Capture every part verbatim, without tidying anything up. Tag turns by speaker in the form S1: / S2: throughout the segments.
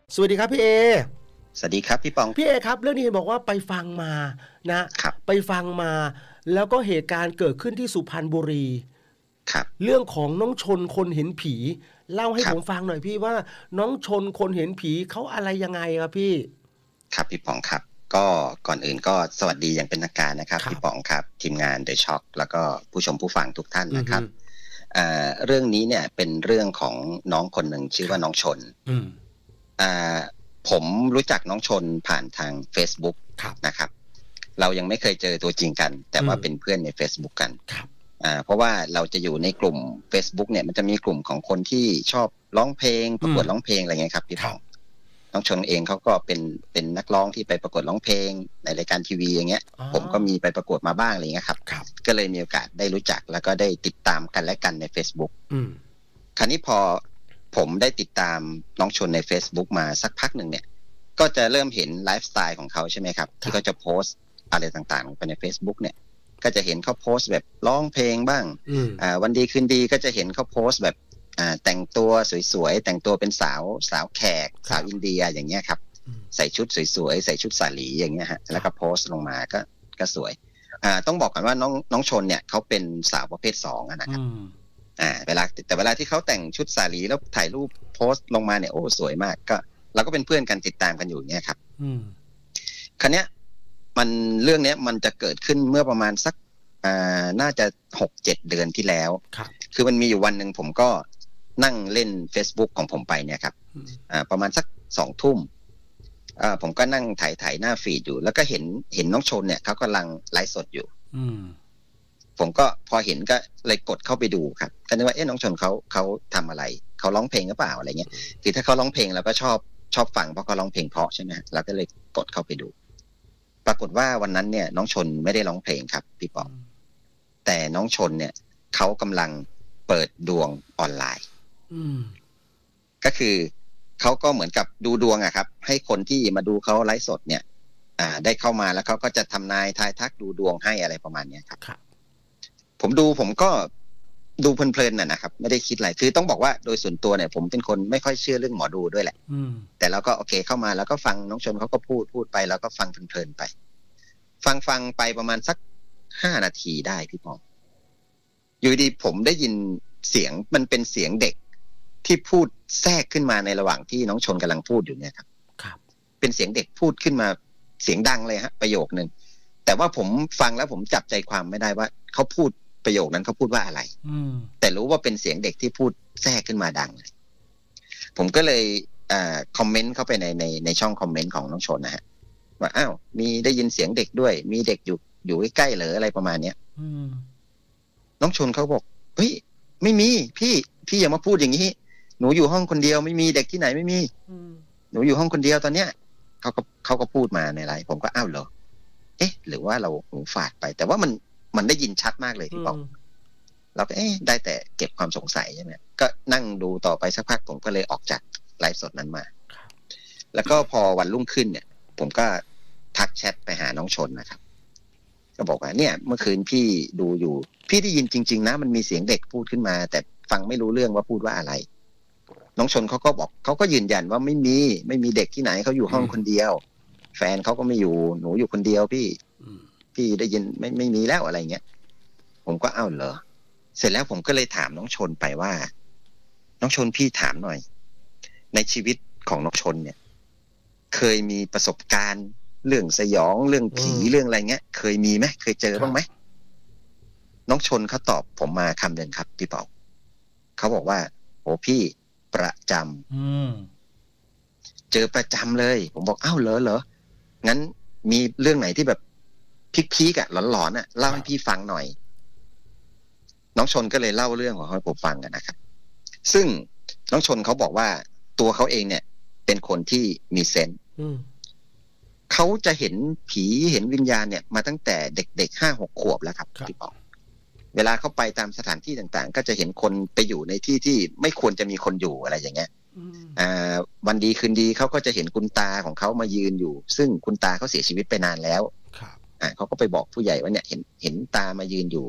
S1: สวัสดีครับพี่เอ
S2: สวัสดีครับพี่ปอง
S1: พี่เอครับเรื่องนี้บอกว่าไปฟังมานะครับไปฟังมาแล้วก็เหตุการณ์เกิดขึ้นที่สุพรรณบุรี
S2: ครับ
S1: เรื่องของน้องชนคนเห็นผีเล่าให้ผมฟังหน่อยพี่ว่าน้องชนคนเห็นผีเขาอะไรยังไงครับพี่
S2: ครับพี่ปองครับก็ก่อนอื่นก็สวัสดีอย่างเป็นทางการนะครับพี่ปองครับทีมงาน The Shock แล้วก็ผู้ชมผู้ฟังทุกท่านนะครับเอ่อเรื่องนี้เนี่ยเป็นเรื่องของน้องคนหนึ่งชื่อว่าน้องชนอ่าผมรู้จักน้องชนผ่านทาง Facebook นะครับเรายังไม่เคยเจอตัวจริงกันแต่ว่าเป็นเพื่อนใน Facebook กันอ่าเพราะว่าเราจะอยู่ในกลุ่ม Facebook เนี่ยมันจะมีกลุ่มของคนที่ชอบร้องเพลงประกวดร้องเพลงอะไรเงี้ยครับพี่ปองน้องชนเองเขาก็เป็นเป็นนักร้องที่ไปประกวดร้องเพลงในรายการทีวีอย่างเงี้ยผมก็มีไปประกวดมาบ้างอะไรเงี้ยครับก็เลยมีโอกาสได้รู้จักแล้วก็ได้ติดตามกันและกันใน Facebook คราวนี้พอผมได้ติดตามน้องชนใน Facebook มาสักพักหนึ่งเนี่ยก็จะเริ่มเห็นไลฟ์สไตล์ของเขาใช่ไหมครับที่เขาจะโพสต์อะไรต่างๆลงไปใน Facebook เนี่ยก็จะเห็นเขาโพสต์แบบร้องเพลงบ้างอ่าวันดีคืนดีก็จะเห็นเขาโพสต์แบบอ่าแต่งตัวสวยๆแต่งตัวเป็นสาวสาวแขกสาวอินเดียอย่างเงี้ยครับใส่ชุดสวยๆใส่ชุดสาลีอย่างเงี้ยฮะแล้วก็โพสต์ลงมาก็ก็สวยอ่าต้องบอกก่อนว่าน้องน้องชนเนี่ยเขาเป็นสาวประเภทสองนะครับอ่าเวลาแต่เวลาที่เขาแต่งชุดสาลีแล้วถ่ายรูปโพสต์ลงมาเนี่ยโอ้สวยมากก็เราก็เป็นเพื่อนกันติดตามกันอยู่เนี่ยครับคราวเนี้ยมันเรื่องเนี้ยมันจะเกิดขึ้นเมื่อประมาณสักอ่าน่าจะหกเจ็ดเดือนที่แล้วคือมันมีอยู่วันหนึ่งผมก็นั่งเล่น Facebook ของผมไปเนี่ยครับอ่าประมาณสักสองทุ่มอ่าผมก็นั่งถ่ายถ่ายหน้าฟีดอยู่แล้วก็เห็นเห็นน้องชนเนี่ยเขากำลังไลฟ์สดอยู่ผมก็พอเห็นก็เลยกดเข้าไปดูครับก็นึกว่าเอ๊ะน้องชนเขาเขาทำอะไรเขาร้องเพลงหรือเปล่าอะไรเงี้ยคือถ้าเขาร้องเพลงเราก็ชอบชอบฟังเพราะเขาร้องเพลงเพราะใช่ไหมเราก็เลยกดเข้าไปดูปรากฏว่าวันนั้นเนี่ยน้องชนไม่ได้ร้องเพลงครับพี่ปองแต่น้องชนเนี่ยเขากำลังเปิดดวงออนไลน์ก็คือเขาก็เหมือนกับดูดวงอะครับให้คนที่มาดูเขาไลฟ์สดเนี่ยอ่าได้เข้ามาแล้วเขาก็จะทำนายทายทักดูดวงให้อะไรประมาณนี้ครับผมดูผมก็ดูเพลินๆน่ะนะครับไม่ได้คิดอะไรคือต้องบอกว่าโดยส่วนตัวเนี่ยผมเป็นคนไม่ค่อยเชื่อเรื่องหมอดูด้วยแหละแต่เราก็โอเคเข้ามาแล้วก็ฟังน้องชนเขาก็พูดพูดไปแล้วก็ฟังเพลินๆไปฟังฟังไปประมาณสักห้านาทีได้พี่ปองอยู่ดีผมได้ยินเสียงมันเป็นเสียงเด็กที่พูดแทรกขึ้นมาในระหว่างที่น้องชนกำลังพูดอยู่เนี่ยครับครับเป็นเสียงเด็กพูดขึ้นมาเสียงดังเลยฮะประโยคนึงแต่ว่าผมฟังแล้วผมจับใจความไม่ได้ว่าเขาพูดประโยคนั้นเขาพูดว่าอะไรแต่รู้ว่าเป็นเสียงเด็กที่พูดแทรกขึ้นมาดังเลยผมก็เลยอ่าคอมเมนต์เข้าไปในในในช่องคอมเมนต์ของน้องชนนะฮะว่าอ้าวมีได้ยินเสียงเด็กด้วยมีเด็กอยู่อยู่ใกล้ๆเหรออะไรประมาณเนี้ยน้องชนเขาบอกเฮ้ยไม่มีพี่พี่อย่ามาพูดอย่างนี้หนูอยู่ห้องคนเดียวไม่มีเด็กที่ไหนไม่มีหนูอยู่ห้องคนเดียวตอนเนี้ยเขาก็เขาก็พูดมาในไลน์ผมก็อ้าวเหรอเอ๊ะหรือว่าเราหูฝาดไปแต่ว่ามันมันได้ยินชัดมากเลยพี่ปองเราก็เอ๊ะได้แต่เก็บความสงสัยใช่ไหมก็นั่งดูต่อไปสักพักผมก็เลยออกจากไลฟ์สดนั้นมาแล้วก็พอวันรุ่งขึ้นเนี่ยผมก็ทักแชทไปหาน้องชนนะครับก็บอกว่าเนี่ยเมื่อคืนพี่ดูอยู่พี่ได้ยินจริงๆนะมันมีเสียงเด็กพูดขึ้นมาแต่ฟังไม่รู้เรื่องว่าพูดว่าอะไรน้องชนเขาก็บอกเขาก็ยืนยันว่าไม่มีไม่มีเด็กที่ไหนเขาอยู่ห้องคนเดียวแฟนเขาก็ไม่อยู่หนูอยู่คนเดียวพี่พี่ได้ยินไม่ไม่มีแล้วอะไรเงี้ยผมก็อ้าวเหรอเสร็จแล้วผมก็เลยถามน้องชนไปว่าน้องชนพี่ถามหน่อยในชีวิตของน้องชนเนี่ยเคยมีประสบการณ์เรื่องสยองเรื่องผีเรื่องอะไรเงี้ยเคยมีไหมเคยเจอบ้างไหมน้องชนเขาตอบผมมาคำเดิมครับพี่เปาเขาบอกว่าโอ้พี่ประจำเจอประจำเลยผมบอกอ้าวเหรอเหรองั้นมีเรื่องไหนที่แบบพีคๆอ่ะหลอนๆอ่ะเล่าให้พี่ฟังหน่อยน้องชนก็เลยเล่าเรื่องของเขาให้ผมฟังกันนะครับซึ่งน้องชนเขาบอกว่าตัวเขาเองเนี่ยเป็นคนที่มีเซนส์เขาจะเห็นผีเห็นวิญญาณเนี่ยมาตั้งแต่เด็กๆห้าหกขวบแล้วครับพี่ปองเวลาเขาไปตามสถานที่ต่างๆก็จะเห็นคนไปอยู่ในที่ที่ไม่ควรจะมีคนอยู่อะไรอย่างเงี้ยอ่าวันดีคืนดีเขาก็จะเห็นคุณตาของเขามายืนอยู่ซึ่งคุณตาเขาเสียชีวิตไปนานแล้วอ่าเขาก็ไปบอกผู้ใหญ่ว่าเนี่ยเห็นเห็นตามายืนอยู่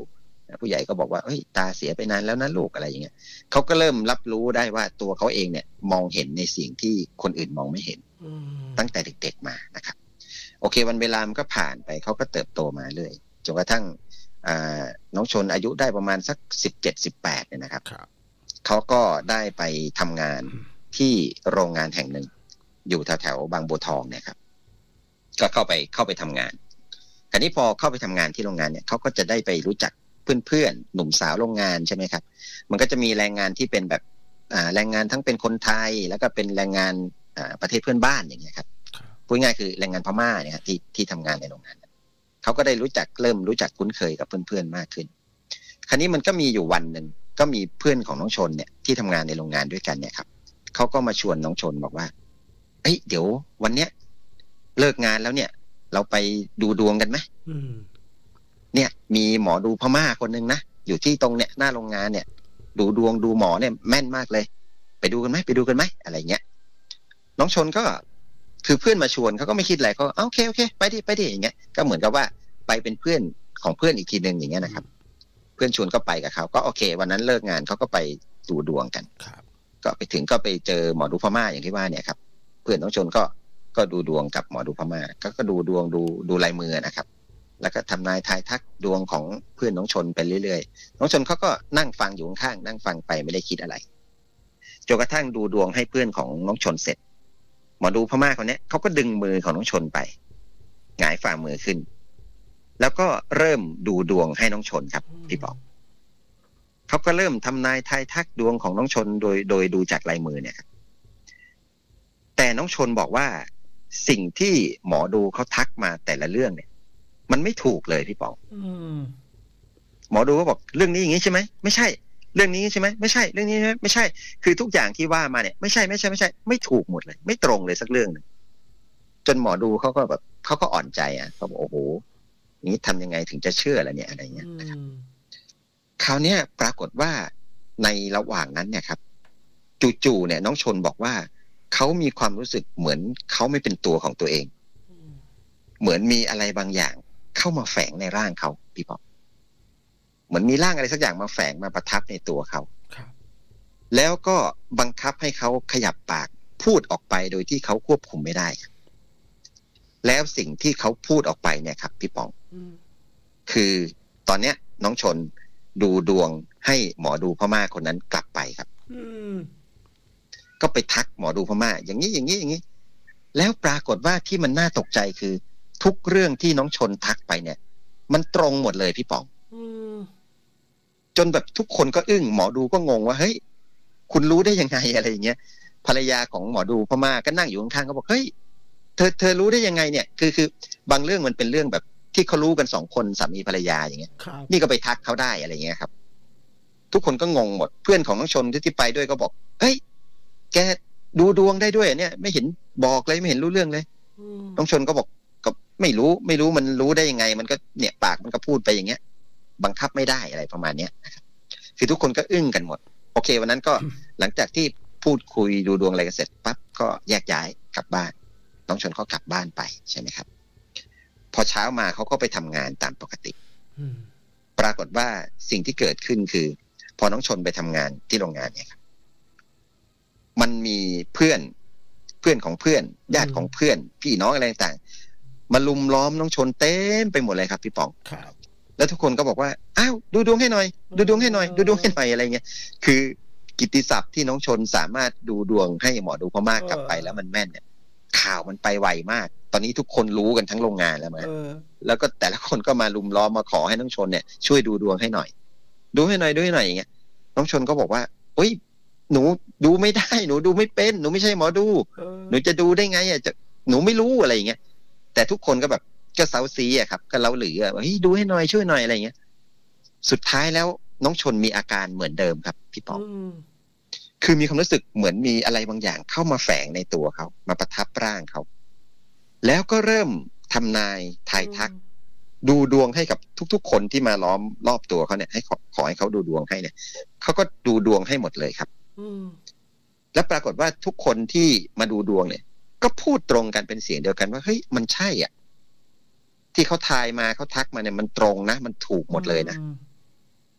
S2: ผู้ใหญ่ก็บอกว่าเฮ้ยตาเสียไปนานแล้วนะลูกอะไรอย่างเงี้ยเขาก็เริ่มรับรู้ได้ว่าตัวเขาเองเนี่ยมองเห็นในสิ่งที่คนอื่นมองไม่เห็นตั้งแต่เด็กๆมานะครับโอเควันเวลามันก็ผ่านไปเขาก็เติบโตมาเรื่อยจนกระทั่งน้องชนอายุได้ประมาณสักสิบเจ็ดสิบแปดเนี่ยนะครับเขาก็ได้ไปทำงานที่โรงงานแห่งหนึ่งอยู่แถวแถวบางบัวทองเนี่ยครับก็เข้าไปเข้าไปทำงานคราวนี้พอเข้าไปทำงานที่โรงงานเนี่ยเขาก็จะได้ไปรู้จักเพื่อนๆหนุ่มสาวโรงงานใช่ไหมครับมันก็จะมีแรงงานที่เป็นแบบแรงงานทั้งเป็นคนไทยแล้วก็เป็นแรงงานประเทศเพื่อนบ้านอย่างเงี้ยครับพูดง่ายคือแรงงานพม่าเนี่ยที่ที่ทำงานในโรงงานเขาก็ได้รู้จักเริ่มรู้จักคุ้นเคยกับเพื่อนๆมากขึ้นคราวนี้มันก็มีอยู่วันหนึ่งก็มีเพื่อนของน้องชนเนี่ยที่ทำงานในโรงงานด้วยกันเนี่ยครับเขาก็มาชวนน้องชนบอกว่าเอ้ยเดี๋ยววันเนี้ยเลิกงานแล้วเนี่ยเราไปดูดวงกันไหมเนี่ยมีหมอดูพม่าคนหนึ่งนะอยู่ที่ตรงเนี่ยหน้าโรงงานเนี่ยดูดวงดูหมอเนี่ยแม่นมากเลยไปดูกันไหมไปดูกันไหมอะไรเงี้ยน้องชนก็คือเพื่อนมาชวนเขาก็ไม่คิดอะไรเขาโอเคโอเคไปดิไปดิอย่างเงี้ยก็เหมือนกับว่าไปเป็นเพื่อนของเพื่อนอีกทีนึงอย่างเงี้ยนะครับเพื่อนชวนก็ไปกับเขาก็โอเควันนั้นเลิกงานเขาก็ไปดูดวงกันก็ไปถึงก็ไปเจอหมอดูพม่าอย่างที่ว่าเนี่ยครับเพื่อนน้องชนก็ก็ดูดวงกับหมอดูพม่าก็ก็ดูดวงดูดูลายมือนะครับแล้วก็ทำนายทายทักดวงของเพื่อนน้องชนไปเรื่อยๆน้องชนเขาก็นั่งฟังอยู่ข้างๆนั่งฟังไปไม่ได้คิดอะไรจนกระทั่งดูดวงให้เพื่อนของน้องชนเสร็จหมอดูพม่าคนนี้เขาก็ดึงมือของน้องชนไปหงายฝ่ามือขึ้นแล้วก็เริ่มดูดวงให้น้องชนครับพี่บอกเขาก็เริ่มทำนายทายทักดวงของน้องชนโดยโดยดูจากลายมือเนี่ยแต่น้องชนบอกว่าสิ่งที่หมอดูเขาทักมาแต่ละเรื่องเนี่ยมันไม่ถูกเลยพี่ป๋องหมอดูก็บอกเรื่องนี้อย่างนี้ใช่ไหมไม่ใช่เรื่องนี้ใช่ไหมไม่ใช่เรื่องนี้ใช่ไหมไม่ใช่คือทุกอย่างที่ว่ามาเนี่ยไม่ใช่ไม่ใช่ไม่ใช่ไม่ถูกหมดเลยไม่ตรงเลยสักเรื่องนึงจนหมอดูเขาก็แบบเขาก็อ่อนใจอ่ะเขาบอกโอ้โหนี้ทำยังไงถึงจะเชื่อละเนี่ยอะไรเงี้ยนะครับคราวนี้ปรากฏว่าในระหว่างนั้นเนี่ยครับจู่ๆเนี่ยน้องชนบอกว่าเขามีความรู้สึกเหมือนเขาไม่เป็นตัวของตัวเองเหมือนมีอะไรบางอย่างเข้ามาแฝงในร่างเขาพี่ป๊อปเหมือนมีร่างอะไรสักอย่างมาแฝงมาประทับในตัวเขาแล้วก็บังคับให้เขาขยับปากพูดออกไปโดยที่เขาควบคุมไม่ได้แล้วสิ่งที่เขาพูดออกไปเนี่ยครับพี่ป๋องคือตอนเนี้ยน้องชนดูดวงให้หมอดูพม่าคนนั้นกลับไปครับก็ไปทักหมอดูพม่าอย่างนี้อย่างนี้อย่างนี้แล้วปรากฏว่าที่มันน่าตกใจคือทุกเรื่องที่น้องชนทักไปเนี่ยมันตรงหมดเลยพี่ป๋องจนแบบทุกคนก็อึ้งหมอดูก็งงว่าเฮ้ยคุณรู้ได้ยังไงอะไรอย่างเงี้ยภรรยาของหมอดูพม่าก็นั่งอยู่ข้างๆก็บอกเฮ้ยเธอเธอรู้ได้ยังไงเนี่ยคือคือบางเรื่องมันเป็นเรื่องแบบที่เขารู้กันสองคนสามีภรรยาอย่างเงี้ยนี่ก็ไปทักเขาได้อะไรเงี้ยครับทุกคนก็งงหมดเพื่อนของน้องชนที่ที่ไปด้วยก็บอกเฮ้ยแกดูดวงได้ด้วยเนี่ยไม่เห็นบอกเลยไม่เห็นรู้เรื่องเลยน้องชนก็บอกก็ไม่รู้ไม่รู้มันรู้ได้ยังไงมันก็เนี่ยปากมันก็พูดไปอย่างเงี้ยบังคับไม่ได้อะไรประมาณเนี้ยนะครับคือทุกคนก็อึ้งกันหมดโอเควันนั้นก็หลังจากที่พูดคุยดูดวงอะไรกันเสร็จปั๊บก็แยกย้ายกลับบ้านน้องชนเขากลับบ้านไปใช่ไหมครับพอเช้ามาเขาก็ไปทำงานตามปกติปรากฏว่าสิ่งที่เกิดขึ้นคือพอน้องชนไปทำงานที่โรงงานเนี่ยครับมันมีเพื่อนเพื่อนของเพื่อนญาติของเพื่อนพี่น้องอะไรต่างๆมาลุมล้อมน้องชนเต็มไปหมดเลยครับพี่ป๋องแล้วทุกคนก็บอกว่าอ้าวดูดวงให้หน่อยดูดวงให้หน่อยดูดวงให้หน่อยอะไรเงี้ยคือกิตติศัพท์ที่น้องชนสามารถดูดวงให้หมอดูพม่ากลับไปแล้วมันแม่นเนี่ยข่าวมันไปไวมากตอนนี้ทุกคนรู้กันทั้งโรงงานแล้วมั้ยแล้วก็แต่ละคนก็มาลุมล้อมมาขอให้น้องชนเนี่ยช่วยดูดวงให้หน่อยดูให้หน่อยดูให้หน่อยอย่างเงี้ยน้องชนก็บอกว่าเฮ้ยหนูดูไม่ได้หนูดูไม่เป็นหนูไม่ใช่หมอดูหนูจะดูได้ไงอ่ะจะหนูไม่รู้อะไรอย่างเงี้ยแต่ทุกคนก็แบบก็เซาซีอ่ะครับก็เล้าหรืออ่ะเฮ้ยดูให้หน่อยช่วยหน่อยอะไรอย่างเงี้ยสุดท้ายแล้วน้องชนมีอาการเหมือนเดิมครับพี่ป๋องคือมีความรู้สึกเหมือนมีอะไรบางอย่างเข้ามาแฝงในตัวเขามาประทับร่างเขาแล้วก็เริ่มทำนายทายทักดูดวงให้กับทุกๆคนที่มาล้อมรอบตัวเขาเนี่ยให้ขอขอให้เขาดูดวงให้เนี่ยเขาก็ดูดวงให้หมดเลยครับแล้วปรากฏว่าทุกคนที่มาดูดวงเนี่ยก็พูดตรงกันเป็นเสียงเดียวกันว่าเฮ้ยมันใช่อ่ะที่เขาทายมาเขาทักมาเนี่ยมันตรงนะมันถูกหมดเลยนะ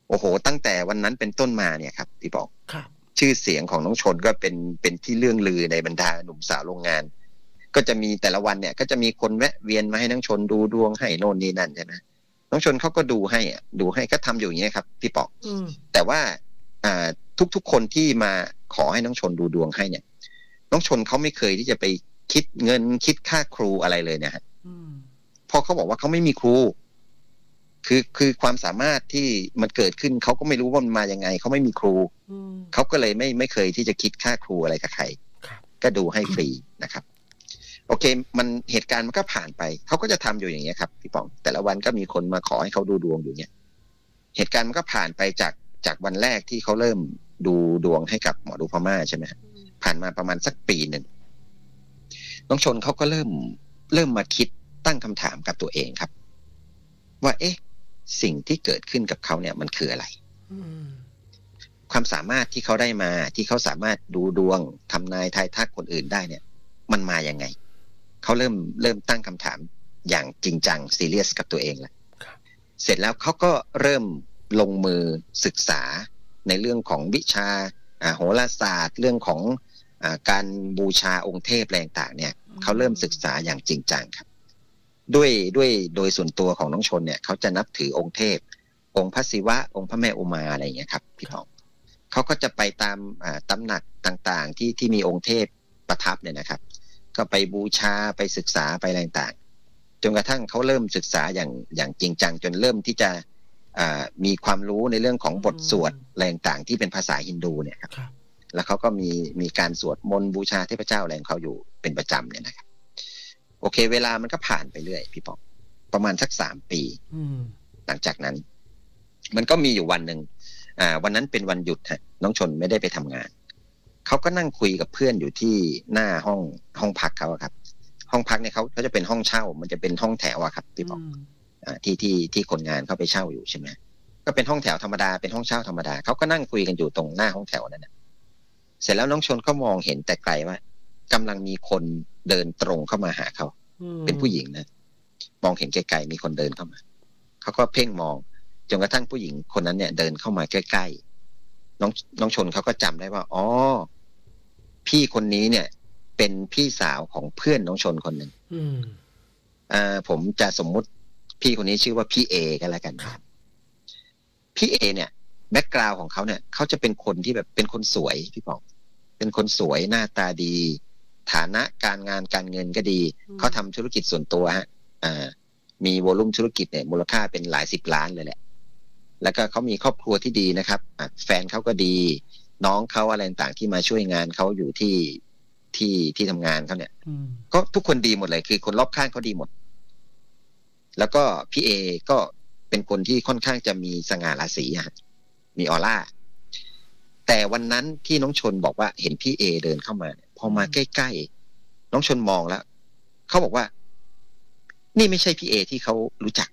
S2: โอ้โหตั้งแต่วันนั้นเป็นต้นมาเนี่ยครับพี่บอก
S1: ครับ
S2: ชื่อเสียงของน้องชนก็เป็นเป็นที่เรื่องลือในบรรดาหนุ่มสาวโรงงานก็จะมีแต่ละวันเนี่ยก็จะมีคนแวะเวียนมาให้น้องชนดูดวงให้โน่นนี่นั่นใช่ไหมน้องชนเขาก็ดูให้อ่ะดูให้ก็ทำอยู่อย่างเงี้ยครับพี่ปอกแต่ว่าอ่าทุกๆคนที่มาขอให้น้องชนดูดวงให้เนี่ยน้องชนเขาไม่เคยที่จะไปคิดเงินคิดค่าครูอะไรเลยเนี่ยฮะพอเขาบอกว่าเขาไม่มีครูคือคือความสามารถที่มันเกิดขึ้นเขาก็ไม่รู้ว่ามันมายังไงเขาไม่มีครูเขาก็เลยไม่ไม่เคยที่จะคิดค่าครูอะไรกับใครก็ดูให้ฟรีนะครับโอเคมันเหตุการณ์มันก็ผ่านไปเขาก็จะทำอยู่อย่างเงี้ยครับพี่ป๋องแต่ละวันก็มีคนมาขอให้เขาดูดวงอยู่เนี่ยเหตุการณ์มันก็ผ่านไปจากจากวันแรกที่เขาเริ่มดูดวงให้กับหมอดูพม่าใช่ไหมผ่านมาประมาณสักปีหนึ่งน้องชนเขาก็เริ่มเริ่มมาคิดตั้งคำถามกับตัวเองครับว่าเอ๊ะสิ่งที่เกิดขึ้นกับเขาเนี่ยมันคืออะไรความสามารถที่เขาได้มาที่เขาสามารถดูดวงทำนายทายทักคนอื่นได้เนี่ยมันมายังไงเขาเริ่มเริ่มตั้งคำถามอย่างจริงจังซีเรียสกับตัวเองแล้วเสร็จแล้วเขาก็เริ่มลงมือศึกษาในเรื่องของวิชาโหราศาสตร์เรื่องของการบูชาองค์เทพอะไรต่างๆเนี่ยเขาเริ่มศึกษาอย่างจริงจังครับด้วยด้วยโดยส่วนตัวของน้องชนเนี่ยเขาจะนับถือองค์เทพองค์พระศิวะองค์พระแม่อุมาอะไรอย่างเงี้ยครับพี่ทองเขาก็จะไปตามตำหนักต่างๆที่ที่มีองค์เทพประทับเนี่ยนะครับก็ไปบูชาไปศึกษาไปอะไรต่างๆจนกระทั่งเขาเริ่มศึกษาอย่างอย่างจริงจังจนเริ่มที่จะมีความรู้ในเรื่องของบทสวดอะไรต่างๆที่เป็นภาษาฮินดูเนี่ยครับแล้วเขาก็มีมีการสวดมนต์บูชาเทพเจ้าอะไรของเขาอยู่เป็นประจำเนี่ยนะครับโอเคเวลามันก็ผ่านไปเรื่อยพี่ปองประมาณสักสามปีหลังจากนั้นมันก็มีอยู่วันหนึ่งอ่าวันนั้นเป็นวันหยุดฮะน้องชนไม่ได้ไปทำงานเขาก็นั่งคุยกับเพื่อนอยู่ที่หน้าห้องห้องพักเขาครับห้องพักเนี่ยเขาเขาจะเป็นห้องเช่ามันจะเป็นห้องแถวอะครับพี่ปองอ่าที่ที่ที่คนงานเขาไปเช่าอยู่ใช่ไหมก็เป็นห้องแถวธรรมดาเป็นห้องเช่าธรรมดาเขาก็นั่งคุยกันอยู่ตรงหน้าห้องแถวนั้นนะเสร็จแล้วน้องชนก็มองเห็นแต่ไกลว่ากำลังมีคนเดินตรงเข้ามาหาเขาเป็นผู้หญิงนะมองเห็นไกลๆมีคนเดินเข้ามาเขาก็เพ่งมองจนกระทั่งผู้หญิงคนนั้นเนี่ยเดินเข้ามาใกล้ๆน้องน้องชนเขาก็จำได้ว่าอ๋อพี่คนนี้เนี่ยเป็นพี่สาวของเพื่อนน้องชนคนหนึ่งอ่าผมจะสมมุติพี่คนนี้ชื่อว่าพี่เอกันแล้วกันครับพี่เอเนี่ยแบ็คกราวด์ของเขาเนี่ยเขาจะเป็นคนที่แบบเป็นคนสวยพี่ป๋องเป็นคนสวยหน้าตาดีฐานะการงานการเงินก็ดีเขาทำธุรกิจส่วนตัวฮะอ่ามีวอลุ่มธุรกิจเนี่ยมูลค่าเป็นหลายสิบล้านเลยแหละแล้วก็เขามีครอบครัวที่ดีนะครับแฟนเขาก็ดีน้องเขาอะไรต่างๆที่มาช่วยงานเขาอยู่ที่ที่ที่ทำงานเขาเนี่ยก็ทุกคนดีหมดเลยคือคนรอบข้างเขาดีหมดแล้วก็พี่เอก็เป็นคนที่ค่อนข้างจะมีสง่าราศีฮะมีออร่าแต่วันนั้นที่น้องชนบอกว่าเห็นพี่เอเดินเข้ามาเนี่ยพอมาใกล้ๆน้องชนมองแล้วเขาบอกว่านี่ไม่ใช่พี่เอที่เขารู้จัก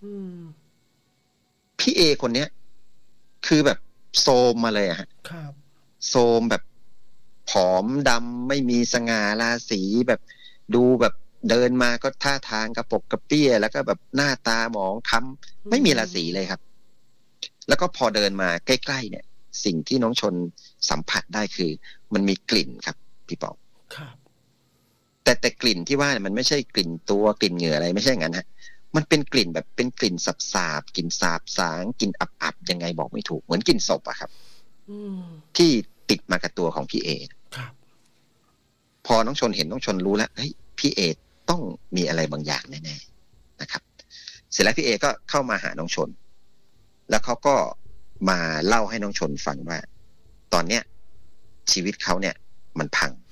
S2: พี่เอคนเนี้ยคือแบบโซมมาเลยอะฮะโซมแบบผอมดำไม่มีสง่าราศีแบบดูแบบเดินมาก็ท่าทางกระปกกระเปี้ยแล้วก็แบบหน้าตาหมองคล้ำไม่มีราศีเลยครับแล้วก็พอเดินมาใกล้ๆเนี่ยสิ่งที่น้องชนสัมผัสได้คือมันมีกลิ่นครับพี่ปองแต่แต่กลิ่นที่ว่าเนี่ยมันไม่ใช่กลิ่นตัวกลิ่นเหงื่ออะไรไม่ใช่อย่างนั้นฮะมันเป็นกลิ่นแบบเป็นกลิ่นสาบๆกลิ่นสาบสางกลิ่นอับๆยังไงบอกไม่ถูกเหมือนกลิ่นศพอะครับที่ติดมากับตัวของพี่เอพอน้องชนเห็นน้องชนรู้แล้วเฮ้ยพี่เอต้องมีอะไรบางอย่างแน่ๆนะครับเสร็จแล้วพี่เอก็เข้ามาหาน้องชนแล้วเขาก็มาเล่าให้น้องชนฟังว่าตอนเนี้ยชีวิตเขาเนี่ยมันพัง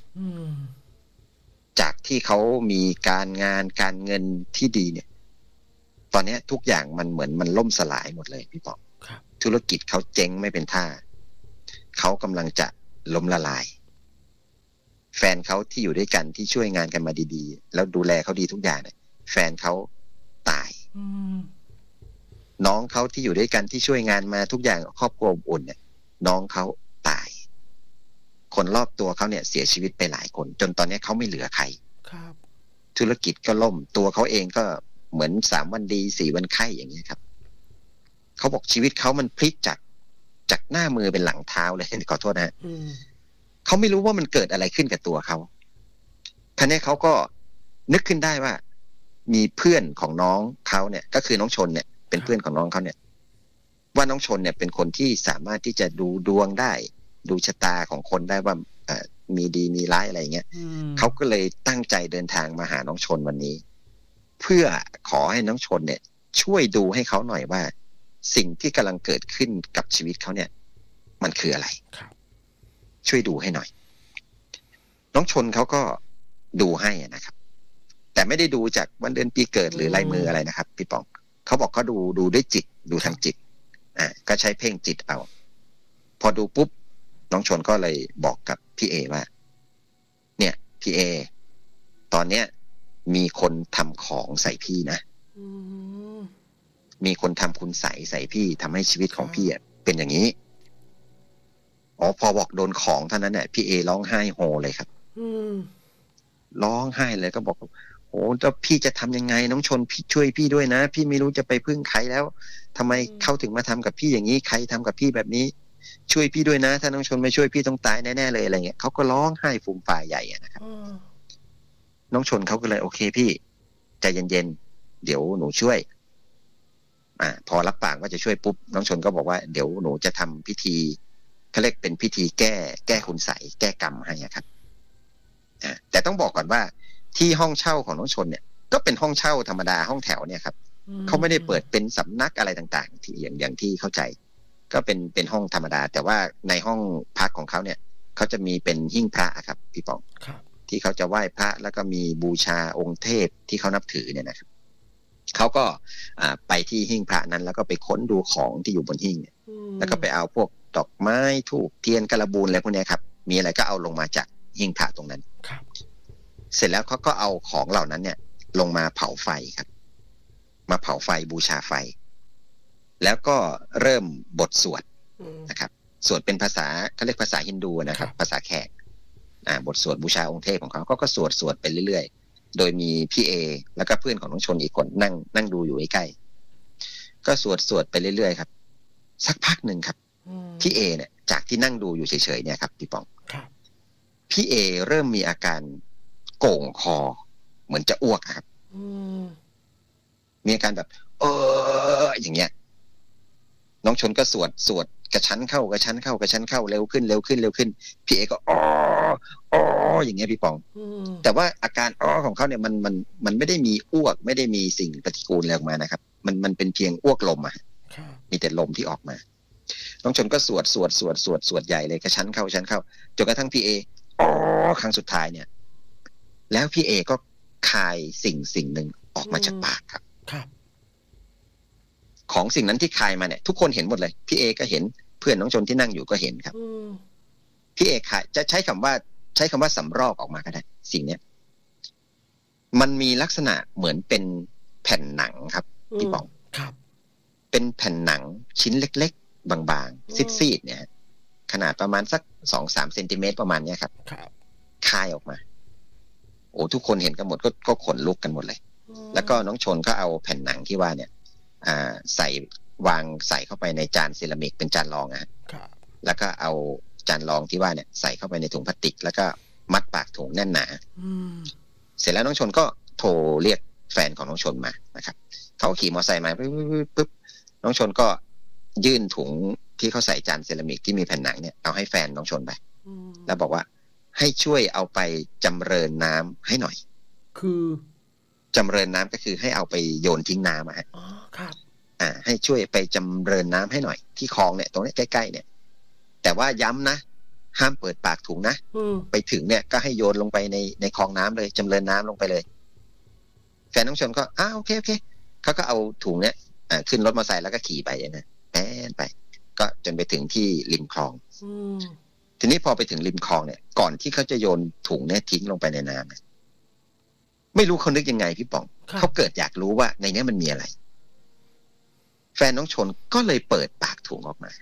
S2: จากที่เขามีการงานการเงินที่ดีเนี่ยตอนนี้ทุกอย่างมันเหมือนมันล่มสลายหมดเลยพี่ปองธุรกิจเขาเจ๊งไม่เป็นท่าเขากำลังจะล้มละลายแฟนเขาที่อยู่ด้วยกันที่ช่วยงานกันมาดีๆแล้วดูแลเขาดีทุกอย่างเนี่ยแฟนเขาตายน้องเขาที่อยู่ด้วยกันที่ช่วยงานมาทุกอย่างครอบครัวอบอุ่นเนี่ยน้องเขาตายคนรอบตัวเขาเนี่ยเสียชีวิตไปหลายคนจนตอนนี้เขาไม่เหลือใครครับธุรกิจก็ล่มตัวเขาเองก็เหมือนสามวันดีสี่วันไข้อย่างนี้ครับเขาบอกชีวิตเขามันพลิกจากจากหน้ามือเป็นหลังเท้าเลยขอโทษนะฮะเขาไม่รู้ว่ามันเกิดอะไรขึ้นกับตัวเขาท่านนี้เขาก็นึกขึ้นได้ว่ามีเพื่อนของน้องเขาเนี่ยก็คือน้องชนเนี่ยเป็นเพื่อนของน้องเขาเนี่ยว่าน้องชนเนี่ยเป็นคนที่สามารถที่จะดูดวงได้ดูชะตาของคนได้ว่ามีดีมีร้ายอะไรเงี้ยเขาก็เลยตั้งใจเดินทางมาหาน้องชนวันนี้เพื่อขอให้น้องชนเนี่ยช่วยดูให้เขาหน่อยว่าสิ่งที่กำลังเกิดขึ้นกับชีวิตเขาเนี่ยมันคืออะไรช่วยดูให้หน่อยน้องชนเขาก็ดูให้นะครับแต่ไม่ได้ดูจากวันเดือนปีเกิดหรือลายมืออะไรนะครับพี่ป๋องเขาบอกเขาดูดูด้วยจิตดูทางจิตอ่าก็ใช้เพ่งจิตเอาพอดูปุ๊บน้องชนก็เลยบอกกับพี่เอว่าเนี่ยพี่เอตอนเนี้ยมีคนทำของใส่พี่นะมีคนทำคุณใส่ใส่พี่ทำให้ชีวิตของพี่เป็นอย่างนี้อ๋อพอบอกโดนของเท่านั้นเนี่ยพี่เอร้องไห้โฮเลยครับร้องไห้เลยก็บอกโอ้แล้วพี่จะทำยังไงน้องชนพี่ช่วยพี่ด้วยนะพี่ไม่รู้จะไปพึ่งใครแล้วทำไมเขาถึงมาทำกับพี่อย่างนี้ใครทำกับพี่แบบนี้ช่วยพี่ด้วยนะถ้าน้องชนไม่ช่วยพี่ต้องตายแน่ๆเลยอะไรเงี้ยเขาก็ร้องไห้ฟูมฝ่ายใหญ่นะครับน้องชนเขาก็เลยโอเคพี่ใจเย็นๆเดี๋ยวหนูช่วยอ่าพอรับปากว่าจะช่วยปุ๊บน้องชนก็บอกว่าเดี๋ยวหนูจะทำพิธีเขาเรียกเป็นพิธีแก้แก้คุณไสยแก้กรรมให้ครับอ่าแต่ต้องบอกก่อนว่าที่ห้องเช่าของน้องชนเนี่ยก็เป็นห้องเช่าธรรมดาห้องแถวเนี่ยครับเขาไม่ได้เปิดเป็นสำนักอะไรต่างๆที่อย่างอย่างที่เข้าใจก็เป็นเป็นห้องธรรมดาแต่ว่าในห้องพักของเขาเนี่ยเขาจะมีเป็นหิ้งพระครับพี่ป๋องที่เขาจะไหว้พระแล้วก็มีบูชาองค์เทพที่เขานับถือเนี่ยนะครับเขาก็ไปที่หิ้งพระนั้นแล้วก็ไปค้นดูของที่อยู่บนหิ้งเนี่ยแล้วก็ไปเอาพวกดอกไม้ธูปเทียนกระบูนอะไรพวกนี้ครับมีอะไรก็เอาลงมาจากหิ้งพระตรงนั้นเสร็จแล้วเขาก็เอาของเหล่านั้นเนี่ยลงมาเผาไฟครับมาเผาไฟบูชาไฟแล้วก็เริ่มบทสวดนะครับสวดเป็นภาษาเขาเรียกภาษาฮินดูนะครับภาษาแขกอ่าบทสวดบูชาองค์เทพของเขาเขาก็สวดสวดไปเรื่อยๆโดยมีพี่เอแล้วก็เพื่อนของน้องชนอีกคนนั่งนั่งดูอยู่ใกล้ๆก็สวดสวดไปเรื่อยๆครับสักพักหนึ่งครับพี่เอเนี่ยจากที่นั่งดูอยู่เฉยๆเนี่ยครับพี่ป๋องพี่เอเริ่มมีอาการโก่งคอเหมือนจะอ้วกครับมีอาการแบบเอออย่างเงี้ยน้องชนก็สวดสวดกระชั้นเข้ากระชั้นเข้ากระชั้นเข้าเร็วขึ้นเร็วขึ้นเร็วขึ้นพี่เอก็อ๋ออ๋ออย่างเงี้ยพี่ป๋องแต่ว่าอาการอ๋อของเขาเนี่ยมันมันมันไม่ได้มีอ้วกไม่ได้มีสิ่งปฏิกูลอะไรออกมานะครับมันมันเป็นเพียงอ้วกลมอะมีแต่ลมที่ออกมาน้องชนก็สวดสวดสวดสวดสวดใหญ่เลยกระชั้นเข้ากระชั้นเข้าจนกระทั่งพี่เออ๋อครั้งสุดท้ายเนี่ยแล้วพี่เอก็คายสิ่งสิ่งหนึ่งออกมาจากปากครับของสิ่งนั้นที่คายมาเนี่ยทุกคนเห็นหมดเลยพี่เอก็เห็นเพื่อนน้องชนที่นั่งอยู่ก็เห็นครับพี่เอคายจะใช้คำว่าใช้คำว่าสำรอกออกมาก็ได้สิ่งเนี้ยมันมีลักษณะเหมือนเป็นแผ่นหนังครับพี่ป๋องครับเป็นแผ่นหนังชิ้นเล็กๆบางๆซีดๆเนี่ยขนาดประมาณสักสองสามเซนติเมตรประมาณเนี้ยครับคายออกมาโอ้ทุกคนเห็นกันหมดก็ก็ขนลุกกันหมดเลยแล้วก็น้องชนก็เอาแผ่นหนังที่ว่าเนี่ยอ่าใส่วางใส่เข้าไปในจานเซรามิกเป็นจานรองอะแล้วก็เอาจานรองที่ว่าเนี่ยใส่เข้าไปในถุงพลาสติกแล้วก็มัดปากถุงแน่นหนาเสร็จแล้วน้องชนก็โทรเรียกแฟนของน้องชนมานะครับเขาขี่มอเตอร์ไซค์มาปุ๊บปุ๊บน้องชนก็ยื่นถุงที่เขาใส่จานเซรามิกที่มีแผ่นหนังเนี่ยเอาให้แฟนน้องชนไปแล้วบอกว่าให้ช่วยเอาไปจำเริญน้ำให้หน่อยคือจำเริญน้ำก็คือให้เอาไปโยนทิ้งน้ำอะฮะอ๋อครับอ่าให้ช่วยไปจำเริญน้ำให้หน่อยที่คลองเนี่ยตรงนี้ใกล้ๆเนี่ยแต่ว่าย้ำนะห้ามเปิดปากถุงนะไปถึงเนี่ยก็ให้โยนลงไปในในคลองน้ำเลยจำเริญน้ำลงไปเลยแฟนน้องชนก็อ้าโอเคโอเคเขาก็เอาถุงเนี่ยอ่าขึ้นรถมอเตอร์ไซค์แล้วก็ขี่ไปนะแป้นไปก็จนไปถึงที่ริมคลองทีนี้พอไปถึงริมคลองเนี่ยก่อนที่เขาจะโยนถุงเนี่ยทิ้งลงไปในน้ำเนี่ยไม่รู้เขานึกยังไงพี่ป๋องเขาเกิดอยากรู้ว่าในนี้มันมีอะไรแฟนน้องชนก็เลยเปิดปากถุงออกมา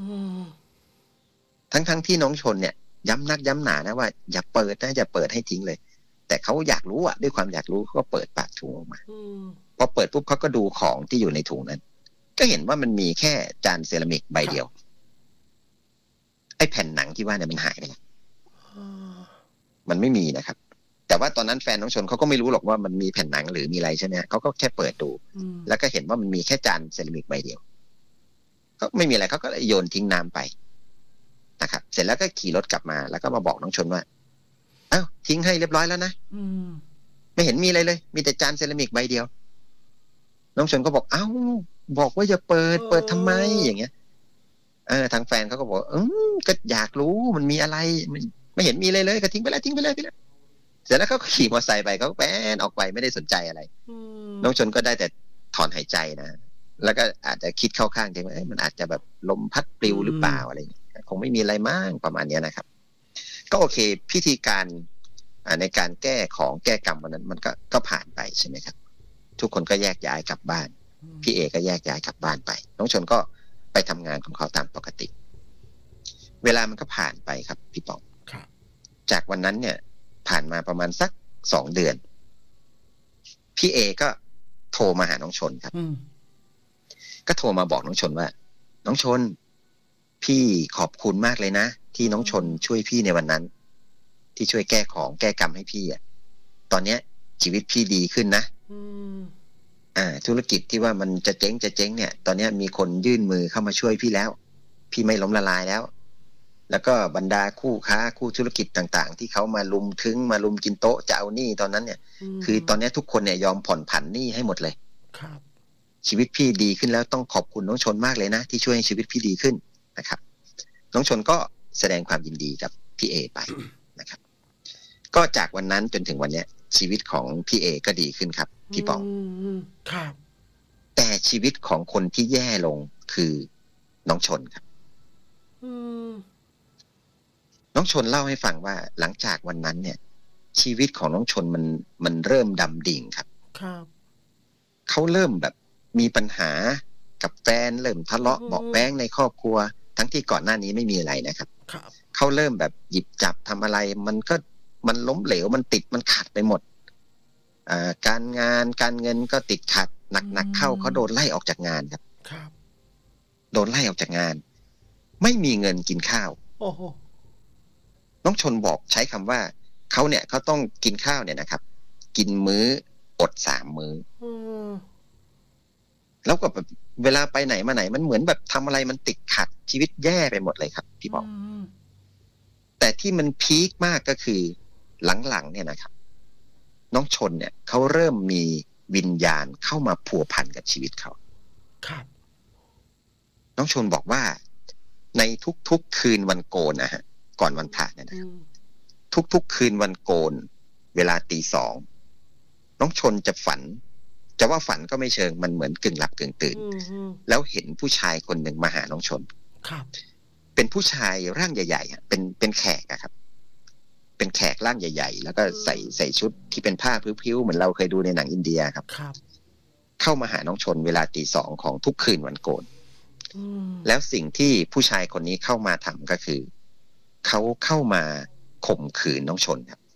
S2: ทั้งๆ ท, ที่น้องชนเนี่ยย้ำนักย้ำหนานะว่าอย่าเปิดนะอย่าเปิดให้ทิ้งเลยแต่เขาอยากรู้อ่ะด้วยความอยากรู้เขาก็เปิดปากถุงออกมาพอเปิดปุ๊บเขาก็ดูของที่อยู่ในถุงนั้นก็เห็นว่ามันมีแค่จานเซรามิกใบเดียวไอ้แผ่นหนังที่ว่าเนี่ยมันหายไปแล้วมันไม่มีนะครับแต่ว่าตอนนั้นแฟนน้องชนเขาก็ไม่รู้หรอกว่ามันมีแผ่นหนังหรือมีอะไรใช่ไหมเขาก็แค่เปิดดูแล้วก็เห็นว่ามันมีแค่จานเซรามิกใบเดียวก็ไม่มีอะไรเขาก็โยนทิ้งน้ำไปนะครับเสร็จแล้วก็ขี่รถกลับมาแล้วก็มาบอกน้องชนว่าเอ้าทิ้งให้เรียบร้อยแล้วนะไม่เห็นมีอะไรเลยมีแต่จานเซรามิกใบเดียวน้องชนก็บอกเอ้าบอกว่าอย่าเปิดเปิดทำไมอย่างเงี้ยเออทางแฟนเขาก็บอกอืมก็อยากรู้มันมีอะไรไม่เห็นมีอะไรเลยก็ทิ้งไปแล้วทิ้งไปเลยไปแล้วเสร็จแล้วเขาก็ขี่มอเตอร์ไซค์ไปเขาแป้นออกไปไม่ได้สนใจอะไรน้องชนก็ได้แต่ถอนหายใจนะแล้วก็อาจจะคิดเข้าข้างที่ว่ามันอาจจะแบบลมพัดปลิวหรือเปล่าอะไรอย่างเงี้ยคงไม่มีอะไรมากประมาณนี้นะครับก็โอเคพิธีการในการแก้ของแก้กรรมวันนั้นมันก็ก็ผ่านไปใช่ไหมครับทุกคนก็แยกย้ายกลับบ้านพี่เอก็แยกย้ายกลับบ้านไปน้องชนก็ไปทำงานของเขาตามปกติเวลามันก็ผ่านไปครับพี่ป๋องจากวันนั้นเนี่ยผ่านมาประมาณสักสองเดือนพี่เอก็โทรมาหาน้องชนครับก็โทรมาบอกน้องชนว่าน้องชนพี่ขอบคุณมากเลยนะที่น้องชนช่วยพี่ในวันนั้นที่ช่วยแก้ของแก้กรรมให้พี่อ่ะตอนเนี้ยชีวิตพี่ดีขึ้นนะอ่าธุรกิจที่ว่ามันจะเจ๊งจะเจ๊งเนี่ยตอนนี้มีคนยื่นมือเข้ามาช่วยพี่แล้วพี่ไม่ล้มละลายแล้วแล้วก็บรรดาคู่ค้าคู่ธุรกิจต่างๆที่เขามาลุมทึงมาลุมกินโต๊ะจะเอาหนี้ตอนนั้นเนี่ยคือตอนนี้ทุกคนเนี่ยยอมผ่อนผันหนี้ให้หมดเลยครับชีวิตพี่ดีขึ้นแล้วต้องขอบคุณน้องชนมากเลยนะที่ช่วยให้ชีวิตพี่ดีขึ้นนะครับน้องชนก็แสดงความยินดีกับพี่เอไปนะครับก็จากวันนั้นจนถึงวันนี้ชีวิตของพี่เอก็ดีขึ้นครับพี่ป๋องครับแต่ชีวิตของคนที่แย่ลงคือน้องชนครับน้องชนเล่าให้ฟังว่าหลังจากวันนั้นเนี่ยชีวิตของน้องชนมันมันเริ่มดำดิ่งครับครับเขาเริ่มแบบมีปัญหากับแฟนเริ่มทะเลาะเบาะแว้งในครอบครัวทั้งที่ก่อนหน้านี้ไม่มีอะไรนะครับเขาเริ่มแบบหยิบจับทำอะไรมันก็มันล้มเหลวมันติดมันขัดไปหมดการงานการเงินก็ติดขัดหนักๆเข้าเขาโดนไล่ออกจากงานครับครับโดนไล่ออกจากงานไม่มีเงินกินข้าวโอ้โหน้องชนบอกใช้คำว่าเขาเนี่ยเขาต้องกินข้าวเนี่ยนะครับกินมื้ออดสามมื้อแล้วก็แบบเวลาไปไหนมาไหนมันเหมือนแบบทำอะไรมันติดขัดชีวิตแย่ไปหมดเลยครับพี่บอกแต่ที่มันพีคมากก็คือหลังๆเนี่ยนะครับน้องชนเนี่ยเขาเริ่มมีวิญญาณเข้ามาพัวพันกับชีวิตเขาครับน้องชนบอกว่าในทุกๆคืนวันโกนนะฮะก่อนวันพระเนี่ยนะครับทุกๆคืนวันโกนเวลาตีสองน้องชนจะฝันจะว่าฝันก็ไม่เชิงมันเหมือนกึ่งหลับกึ่งตื่นแล้วเห็นผู้ชายคนหนึ่งมาหาน้องชนครับเป็นผู้ชายร่างใหญ่ๆเป็นเป็นแขกอะครับเป็นแขกร่างใหญ่ๆแล้วก็ใส่ใส่ชุดที่เป็นผ้าพิ้วๆเหมือนเราเคยดูในหนังอินเดียครับครับเข้ามาหาน้องชนเวลาตีสองของทุกคืนวันโกนแล้วสิ่งที่ผู้ชายคนนี้เข้ามาทำก็คือเขาเข้ามาข่มขืนน้องชนครับ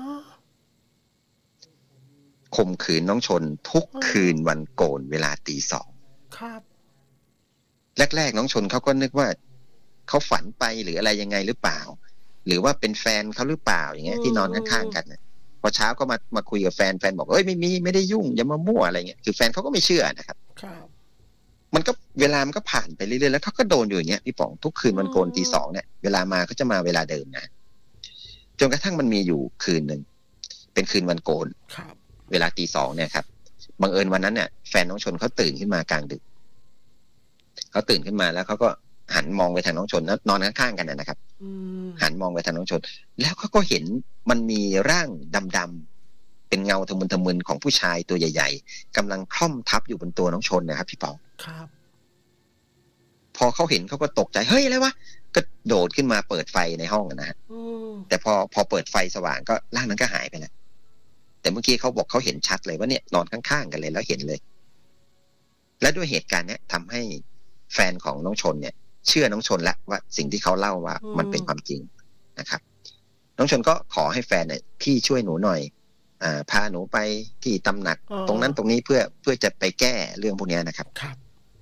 S2: ข่มขืนน้องชนทุกคืนวันโกนเวลาตีสองครับแรกๆน้องชนเขาก็นึกว่าเขาฝันไปหรืออะไรยังไงหรือเปล่าหรือว่าเป็นแฟนเขาหรือเปล่าอย่างเงี้ยที่นอนข้างๆกันนะพอเช้าก็มามาคุยกับแฟนแฟนบอกเอ้ยไม่มีไม่ได้ยุ่งอย่ามามั่วอะไรเงี้ยคือแฟนเขาก็ไม่เชื่อนะครับครับมันก็เวลามันก็ผ่านไปเรื่อยๆแล้วเขาก็โดนอยู่อย่างเงี้ยพี่ป๋องทุกคืนวันโกนตีสองเนี่ยเวลามาก็จะมาเวลาเดิมนะจนกระทั่งมันมีอยู่คืนหนึ่งเป็นคืนวันโกนครับเวลาตีสองเนี่ยครับบังเอิญวันนั้นเนี่ยแฟนน้องชนเขาตื่นขึ้นมากลางดึกเขาตื่นขึ้นมาแล้วเขาก็หันมองไปทางน้องชนนอนข้างๆกันนะครับหันมองไปทางน้องชนแล้วเขาก็เห็นมันมีร่างดำๆเป็นเงาทะมึนทะมึนของผู้ชายตัวใหญ่ๆกำลังคล่อมทับอยู่บนตัวน้องชนนะครับพี่ป๋องครับพอเขาเห็นเขาก็ตกใจเฮ้ยอะไรวะก็โดดขึ้นมาเปิดไฟในห้องนะฮะแต่พอพอเปิดไฟสว่างก็ร่างนั้นก็หายไปแล้วแต่เมื่อกี้เขาบอกเขาเห็นชัดเลยว่าเนี่ยนอนข้างๆกันเลยแล้วเห็นเลยและด้วยเหตุการณ์เนี้ยทำให้แฟนของน้องชนเนี่ยเชื่อน้องชนแล้วว่าสิ่งที่เขาเล่าว่ามันเป็นความจริงนะครับน้องชนก็ขอให้แฟนเนี่ยพี่ช่วยหนูหน่อยอ่าพาหนูไปที่ตำหนักตรงนั้นตรงนี้เพื่อเพื่อจะไปแก้เรื่องพวกนี้นะครับครับ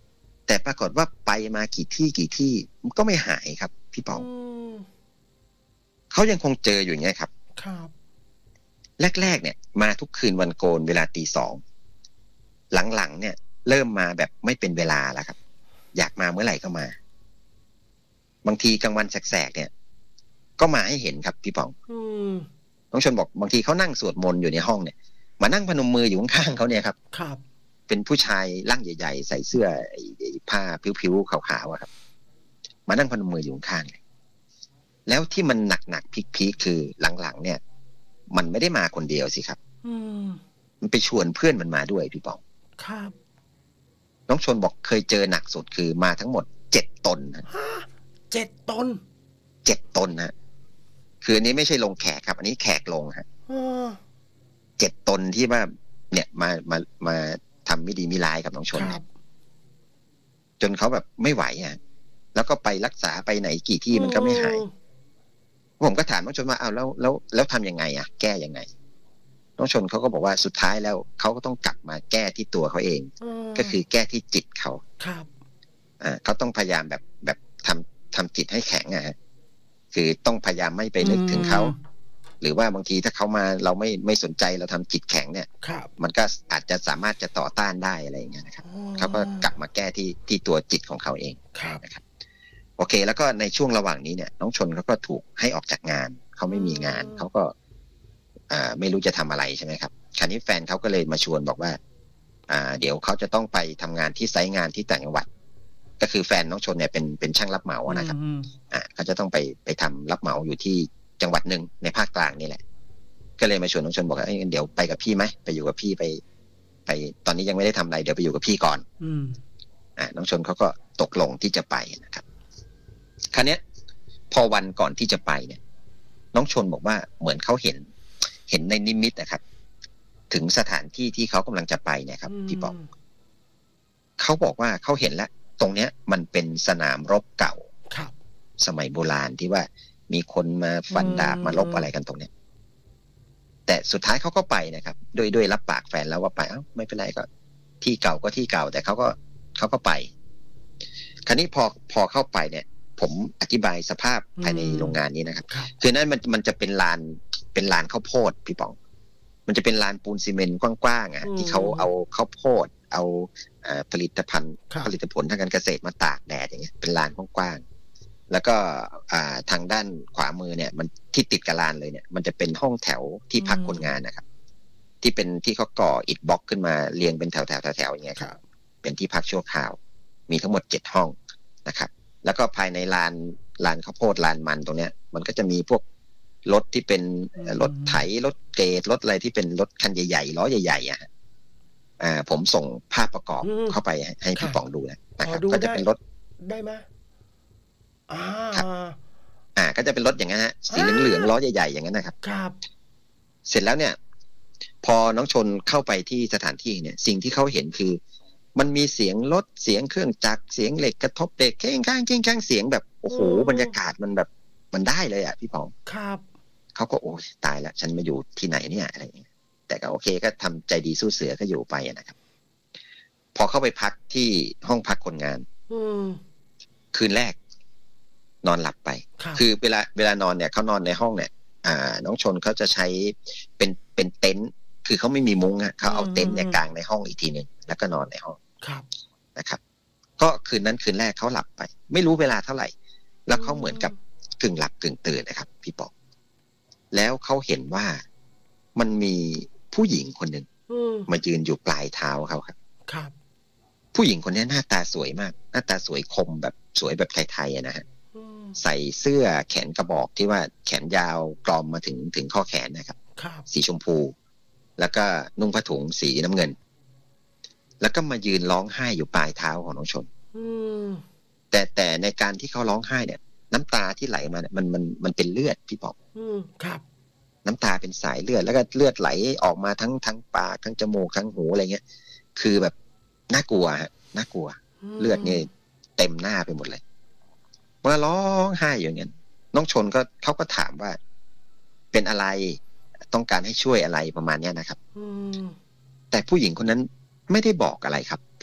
S2: แต่ปรากฏว่าไปมากี่ที่กี่ที่มันก็ไม่หายครับพี่ป๋องเขายังคงเจออยู่อย่างเงี้ยครับ
S1: ครับ
S2: แรกๆเนี่ยมาทุกคืนวันโกนเวลาตีสองหลังๆเนี่ยเริ่มมาแบบไม่เป็นเวลาแล้วครับอยากมาเมื่อไหร่ก็มาบางทีกลางวันแสกๆเนี่ยก็มาให้เห็นครับพี่ป๋องน้องชนบอกบางทีเขานั่งสวดมนต์อยู่ในห้องเนี่ยมานั่งพนมมืออยู่ข้างๆเขาเนี่ยครับ
S1: ครับ
S2: เป็นผู้ชายร่างใหญ่ๆใส่เสื้อผ้าผิวๆขาวๆครับมานั่งพนมมืออยู่ข้างๆเลยแล้วที่มันหนักๆพีคๆคือหลังๆเนี่ยมันไม่ได้มาคนเดียวสิครับมันไปชวนเพื่อนมันมาด้วยพี่ป๋อง
S1: ครับ
S2: น้องชนบอกเคยเจอหนักสุดคือมาทั้งหมดเจ็ดตนฮะ
S1: เจ็ดตน
S2: เจ็ดตนฮะคืออันนี้ไม่ใช่ลงแขกครับอันนี้แขกลงฮะเจ็ดตนที่ว่าเนี่ยมามามาทำไม่ดีไม่ร้ายกับน้องชนจนเขาแบบไม่ไหวอ่ะแล้วก็ไปรักษาไปไหนกี่ที่มันก็ไม่หายผมก็ถามน้องชนว่าเอาแล้วแล้วแล้วทำยังไงอ่ะแก้ยังไงน้องชนเขาก็บอกว่าสุดท้ายแล้วเขาก็ต้องกลับมาแก้ที่ตัวเขาเองก็คือแก้ที่จิตเขา
S1: ครับ
S2: อ่าเขาต้องพยายามแบบแบบทำทำจิตให้แข็งอ่ะคือต้องพยายามไม่ไปนึกถึงเขาหรือว่าบางทีถ้าเขามาเราไม่ไม่สนใจเราทำจิตแข็งเนี่ยมันก็อาจจะสามารถจะต่อต้านได้อะไรอย่างเงี้ยนะครับเขาก็กลับมาแก้ที่ที่ตัวจิตของเขาเองนะครับโอเคแล้วก็ในช่วงระหว่างนี้เนี่ยน้องชนเขาก็ถูกให้ออกจากงานเขาไม่มีงานเขาก็อ่าไม่รู้จะทำอะไรใช่ไหมครับคราวนี้แฟนเขาก็เลยมาชวนบอกว่าอ่าเดี๋ยวเขาจะต้องไปทำงานที่ไซต์งานที่ต่างจังหวัดก็คือแฟนน้องชนเนี่ยเป็นเป็นช่างรับเหมานะครับอ่าเขาจะต้องไปไปทำรับเหมาอยู่ที่จังหวัดหนึ่งในภาคกลางนี่แหละก็เลยมาชวนน้องชนบอกว่าเดี๋ยวไปกับพี่ไหมไปอยู่กับพี่ไปไปตอนนี้ยังไม่ได้ทำอะไรเดี๋ยวไปอยู่กับพี่ก่อนอ่าน้องชนเขาก็ตกลงที่จะไปนะครับคราวนี้พอวันก่อนที่จะไปเนี่ยน้องชนบอกว่าเหมือนเขาเห็นเห็นในนิมิตนะครับถึงสถานที่ที่เขากำลังจะไปเนี่ยครับพี่ป๋องเขาบอกว่าเขาเห็นแล้วตรงเนี้ยมันเป็นสนามรบเก่าสมัยโบราณที่ว่ามีคนมาฟันดาบมารบอะไรกันตรงเนี้ยแต่สุดท้ายเขาก็ไปนะครับด้วยด้วยรับปากแฟนแล้วว่าไปเอ้าไม่เป็นไรก็ที่เก่าก็ที่เก่าแต่เขาก็เขาก็ไปคราวนี้พอพอเข้าไปเนี่ยผมอธิบายสภาพภายในโรงงานนี้นะครับคือนั่นมันมันจะเป็นลานเป็นลานข้าวโพดพี่ป๋องมันจะเป็นลานปูนซีเมนต์กว้างๆอ่ะที่เขาเอาข้าวโพดเอาผลิตภัณฑ์ผลิตผลทางการเกษตรมาตากแดดอย่างเงี้ยเป็นลานกว้างๆแล้วก็ทางด้านขวามือเนี่ยมันที่ติดกับลานเลยเนี่ยมันจะเป็นห้องแถวที่พักคนงานนะครับที่เป็นที่เขาก่ออิฐบล็อกขึ้นมาเรียงเป็นแถวๆแถวๆอย่างเงี้ยครับเป็นที่พักชั่วคราวมีทั้งหมดเจ็ดห้องนะครับแล้วก็ภายในลานลานข้าวโพดลานมันตรงเนี้ยมันก็จะมีพวกรถที่เป็นรถไถรถเกรดรถอะไรที่เป็นรถคันใหญ่ๆล้อใหญ่ๆอ่ะอ่าผมส่งภาพประกอบเข้าไปให้พี่ป๋องดูนะครับก็จะเป็นรถ
S1: ได้ไหมอ่า
S2: อ่าก็จะเป็นรถอย่างนั้นฮะสีเหลืองๆล้อใหญ่ๆอย่างนั้นนะครับ
S1: ครับ
S2: เสร็จแล้วเนี่ยพอน้องชนเข้าไปที่สถานที่เนี่ยสิ่งที่เขาเห็นคือมันมีเสียงรถเสียงเครื่องจักรเสียงเหล็กกระทบเหล็กเค้งข้างเค้งข้างเสียงแบบโอ้โหบรรยากาศมันแบบมันได้เลยอ่ะพี่ป๋อง
S1: ครับ
S2: เขาก็โอ้ตายละฉันมาอยู่ที่ไหนเนี่ยอะไรอย่างเงี้ยแต่ก็โอเคก็ทำใจดีสู้เสือก็อยู่ไปนะครับพอเข้าไปพักที่ห้องพักคนงานคืนแรกนอนหลับไปคือเวลาเวลานอนเนี่ยเขานอนในห้องเนี่ยอ่าน้องชนเขาจะใช้เป็นเป็นเต็นท์คือเขาไม่มีมุ้งอ่ะเขาเอาเต็นท์เนี่ยกางในห้องอีกทีนึงแล้วก็นอนในห้องนะครับก็คืนนั้นคืนแรกเขาหลับไปไม่รู้เวลาเท่าไหร่แล้วเขาเหมือนกับกึ่งหลับกึ่งตื่นนะครับพี่ป๋องแล้วเขาเห็นว่ามันมีผู้หญิงคนหนึ่งมายืนอยู่ปลายเท้าเขาครับ
S1: ครับ
S2: ผู้หญิงคนนี้หน้าตาสวยมากหน้าตาสวยคมแบบสวยแบบไทยๆนะฮะใส่เสื้อแขนกระบอกที่ว่าแขนยาวกลอมมาถึงถึงข้อแขนนะครับสีชมพูแล้วก็นุ่งผ้าถุงสีน้ำเงินแล้วก็มายืนร้องไห้อยู่ปลายเท้าของน้องชนแต่แต่ในการที่เขาร้องไห้เนี่ยน้ำตาที่ไหลมาเนี่ยมันมันมันเป็นเลือดพี่ป๋อง
S1: ครับ
S2: น้ำตาเป็นสายเลือดแล้วก็เลือดไหลออกมาทั้งทั้งปากทั้งจมูกทั้งหูอะไรเงี้ยคือแบบน่ากลัวฮะน่ากลัวเลือดนี่เต็มหน้าไปหมดเลยเมื่อร้องไห้อย่างเงี้ยน้องชนก็เขาก็ถามว่าเป็นอะไรต้องการให้ช่วยอะไรประมาณเนี้ยนะครับแต่ผู้หญิงคนนั้นไม่ได้บอกอะไรครับพี่ป๋อง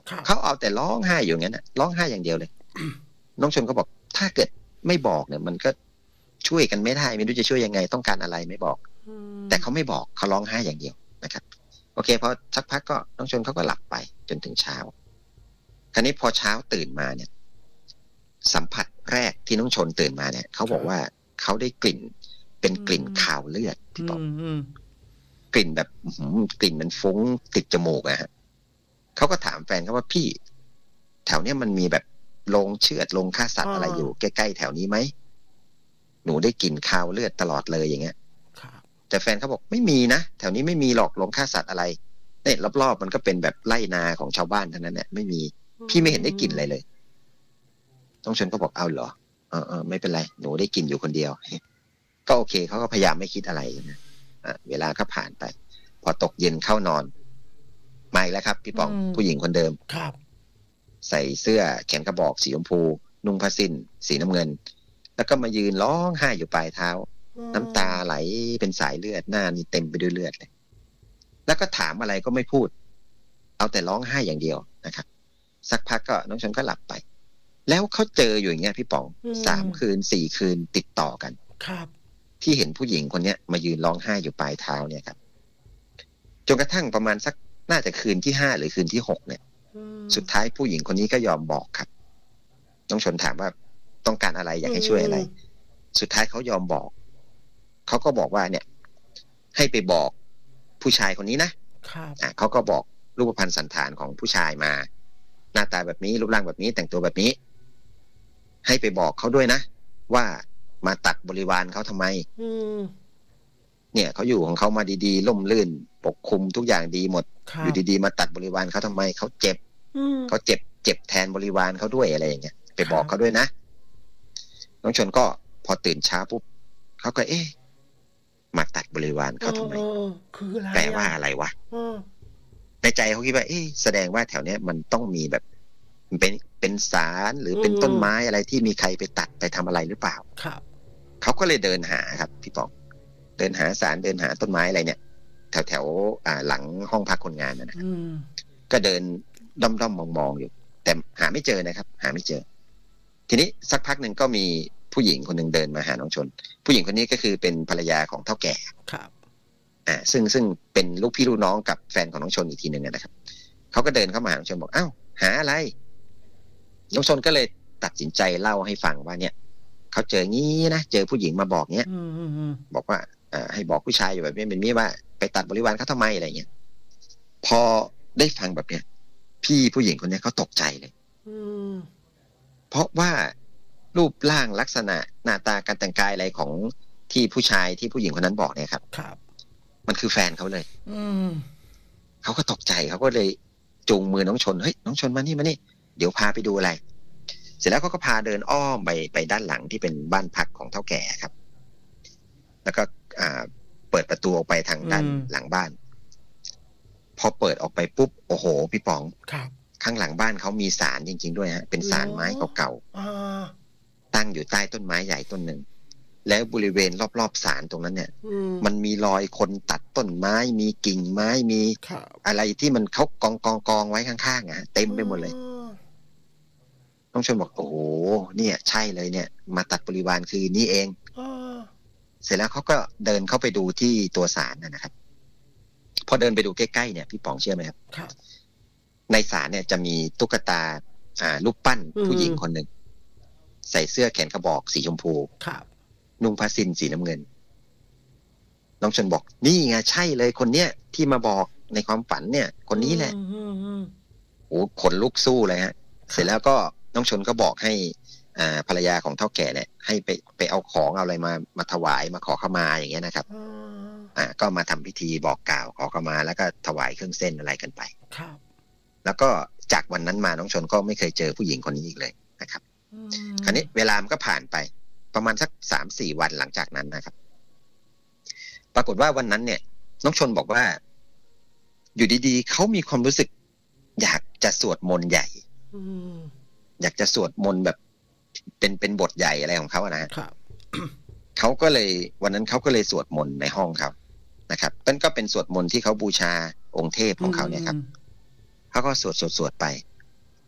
S2: เขาเอาแต่ร้องไห้อยู่งั้นนะร้องไห้อย่างเดียวเลย น้องชนก็บอกถ้าเกิดไม่บอกเนี่ยมันก็ช่วยกันไม่ได้ไม่รู้จะช่วยยังไงต้องการอะไรไม่บอกแต่เขาไม่บอกเขาร้องไห้อย่างเดียวนะครับโอเคพอสักพักก็น้องชนเขาก็หลับไปจนถึงเช้าคราวนี้พอเช้าตื่นมาเนี่ยสัมผัสแรกที่น้องชนตื่นมาเนี่ยเขาบอกว่าเขาได้กลิ่นเป็นกลิ่นคาวเลือดพี่ป๋องกลิ่นแบบกลิ่นมันฟุ้งติดจมูกอะฮะเขาก็ถามแฟนเขาว่าพี่แถวเนี้ยมันมีแบบโรงเชือดโรงฆ่าสัตว์อะไรอยู่ใกล้ๆแถวนี้ไหมหนูได้กลิ่นคาวเลือดตลอดเลยอย่างเงี้ยแต่แฟนเขาบอกไม่มีนะแถวนี้ไม่มีหรอกโรงฆ่าสัตว์อะไรเนี่ยรอบๆมันก็เป็นแบบไร่นาของชาวบ้านเท่านั้นแหละไม่มีพี่ไม่เห็นได้กลิ่นอะไรเลยน้องชนก็บอกเอาเหรอเออเออไม่เป็นไรหนูได้กลิ่นอยู่คนเดียวก็โอเคเขาก็พยายามไม่คิดอะไรนะอ่ะเวลาก็ผ่านไปพอตกเย็นเข้านอนมาอีกแล้วครับพี่ป๋องผู้หญิงคนเดิม
S1: ครับ
S2: ใส่เสื้อแขนกระบอกสีชมพูนุ่งผ้าสิ้นสีน้ำเงินแล้วก็มายืนร้องไห้อยู่ปลายเท้าน้ำตาไหลเป็นสายเลือดหน้านี่เต็มไปด้วยเลือดเลยแล้วก็ถามอะไรก็ไม่พูดเอาแต่ร้องไห้อย่างเดียวนะครับสักพักก็น้องชนก็หลับไปแล้วเขาเจออยู่อย่างเงี้ยพี่ป๋องสามคืนสี่คืนติดต่อกัน
S1: ครับ
S2: ที่เห็นผู้หญิงคนเนี้ยมายืนร้องไห้อยู่ปลายเท้าเนี่ยครับจนกระทั่งประมาณสักน่าจะคืนที่ห้าหรือคืนที่หกเนี่ยสุดท้ายผู้หญิงคนนี้ก็ยอมบอกครับน้องชนถามว่าต้องการอะไรอยากให้ช่วยอะไรสุดท้ายเขายอมบอกเขาก็บอกว่าเนี่ยให้ไปบอกผู้ชายคนนี้นะครับอ่ะเขาก็บอกรูปพรรณสันฐานของผู้ชายมาหน้าตาแบบนี้รูปร่างแบบนี้แต่งตัวแบบนี้ให้ไปบอกเขาด้วยนะว่ามาตัดบริวารเขาทำไมเนี่ยเขาอยู่ของเขามาดีๆล่มลื่นปกคลุมทุกอย่างดีหมดอยู่ดีๆมาตัดบริวารเขาทำไมเขาเจ็บเขาเจ็บเจ็บแทนบริวารเขาด้วยอะไรอย่างเงี้ยไปบอกเขาด้วยนะน้องชนก็พอตื่นเช้าปุ๊บเขาก็เอ๊ะมาตัดบริวารเขาทำไม
S1: คืออะไร
S2: แปลว่าอะไรวะในใจเขาคิดว่าเอ๊ะแสดงว่าแถวเนี้ยมันต้องมีแบบเป็นเป็นสารหรือเป็นต้นไม้อะไรที่มีใครไปตัดไปทำอะไรหรือเปล่า
S1: ครับ
S2: เขาก็เลยเดินหาครับพี่ป๋องเดินหาสารเดินหาต้นไม้อะไรเนี่ยแถวแถวอ่าหลังห้องพักคนงานนะก็เดินด้อมๆมองๆอยู่แต่หาไม่เจอนะครับหาไม่เจอทีนี้สักพักหนึ่งก็มีผู้หญิงคนหนึ่งเดินมาหาน้องชนผู้หญิงคนนี้ก็คือเป็นภรรยาของเฒ่าแก่
S1: ครับ
S2: อ่าซึ่งซึ่งเป็นลูกพี่ลูกน้องกับแฟนของน้องชนอีกทีหนึ่งนะครับเขาก็เดินเข้ามาหาน้องชนบอกอ้าวหาอะไรน้องชนก็เลยตัดสินใจเล่าให้ฟังว่าเนี่ยเขาเจองี้นะเจอผู้หญิงมาบอกเนี้ยบอกว่าอ่าให้บอกผู้ชายอยู่แบบนี้เป็นนี้ว่าไปตัดบริวารเขาทำไมอะไรเงี้ยพอได้ฟังแบบเนี้ยพี่ผู้หญิงคนนี้เขาตกใจเลยเพราะว่ารูปร่างลักษณะหน้าตาการแต่งกายอะไรของที่ผู้ชายที่ผู้หญิงคนนั้นบอกเนี่ยครับ
S1: ครับ
S2: มันคือแฟนเขาเลยเขาก็ตกใจเขาก็เลยจูงมือน้องชนเฮ้ยน้องชนมานี่มานี่เดี๋ยวพาไปดูอะไรเสร็จแล้วเขาก็พาเดินอ้อมไปไปด้านหลังที่เป็นบ้านพักของเฒ่าแก่ครับแล้วก็อ่าเปิดประตูออกไปทางด้านหลังบ้านพอเปิดออกไปปุ๊บโอ้โหพี่ป๋อง
S1: ครับ
S2: ข้างหลังบ้านเขามีศาลจริงๆด้วยฮะเป็นศาลไม้เก่าๆตั้งอยู่ใต้ต้นไม้ใหญ่ต้นหนึ่งแล้วบริเวณรอบๆศาลตรงนั้นเนี่ยมันมีรอยคนตัดต้นไม้มีกิ่งไม้มีอะไรที่มันเขากองกองกองไว้ข้างๆอ่ะเต็มไปหมดเลยน้องชนบอกโอ้โหเนี่ยใช่เลยเนี่ยมาตัดบริวารคือนี่เองเสร็จแล้วเขาก็เดินเข้าไปดูที่ตัวศาลนะครับพอเดินไปดูใกล้ๆเนี่ยพี่ป๋องเชื่อไหมครับในศาลเนี่ยจะมีตุ๊กตาอ่ารูปปั้นผู้หญิงคนหนึ่งใส่เสื้อแขนกระบอกสีชมพูนุ่งผ้าสิ้นสีน้ำเงินน้องชนบอกนี่ไงใช่เลยคนเนี้ยที่มาบอกในความฝันเนี่ยคนนี้แหละโอ้ขนลุกสู้เลยฮะเสร็จแล้วก็น้องชนก็บอกให้อ่าภรรยาของเฒ่าแก่เนี่ยให้ไปไปเอาของเอาอะไรมามาถวายมาขอขมาอย่างเงี้ยนะครับอ่าก็มาทำพิธีบอกกล่าวขอขมาแล้วก็ถวายเครื่องเส้นอะไรกันไป
S1: ครับ
S2: แล้วก็จากวันนั้นมาน้องชนก็ไม่เคยเจอผู้หญิงคนนี้อีกเลยนะครับคราวนี้เวลามันก็ผ่านไปประมาณสักสามสี่วันหลังจากนั้นนะครับปรากฏว่าวันนั้นเนี่ยน้องชนบอกว่าอยู่ดีๆเขามีความรู้สึกอยากจะสวดมนต์ใหญ่อยากจะสวดมนต์แบบเป็นเป็นบทใหญ่อะไรของเขาอะนะเขาก็เลยวันนั้นเขาก็เลยสวดมนต์ในห้องเขานะครับนั่นก็เป็นสวดมนต์ที่เขาบูชาองค์เทพของเขาเนี่ยครับเขาก็สวดสวดสวดไป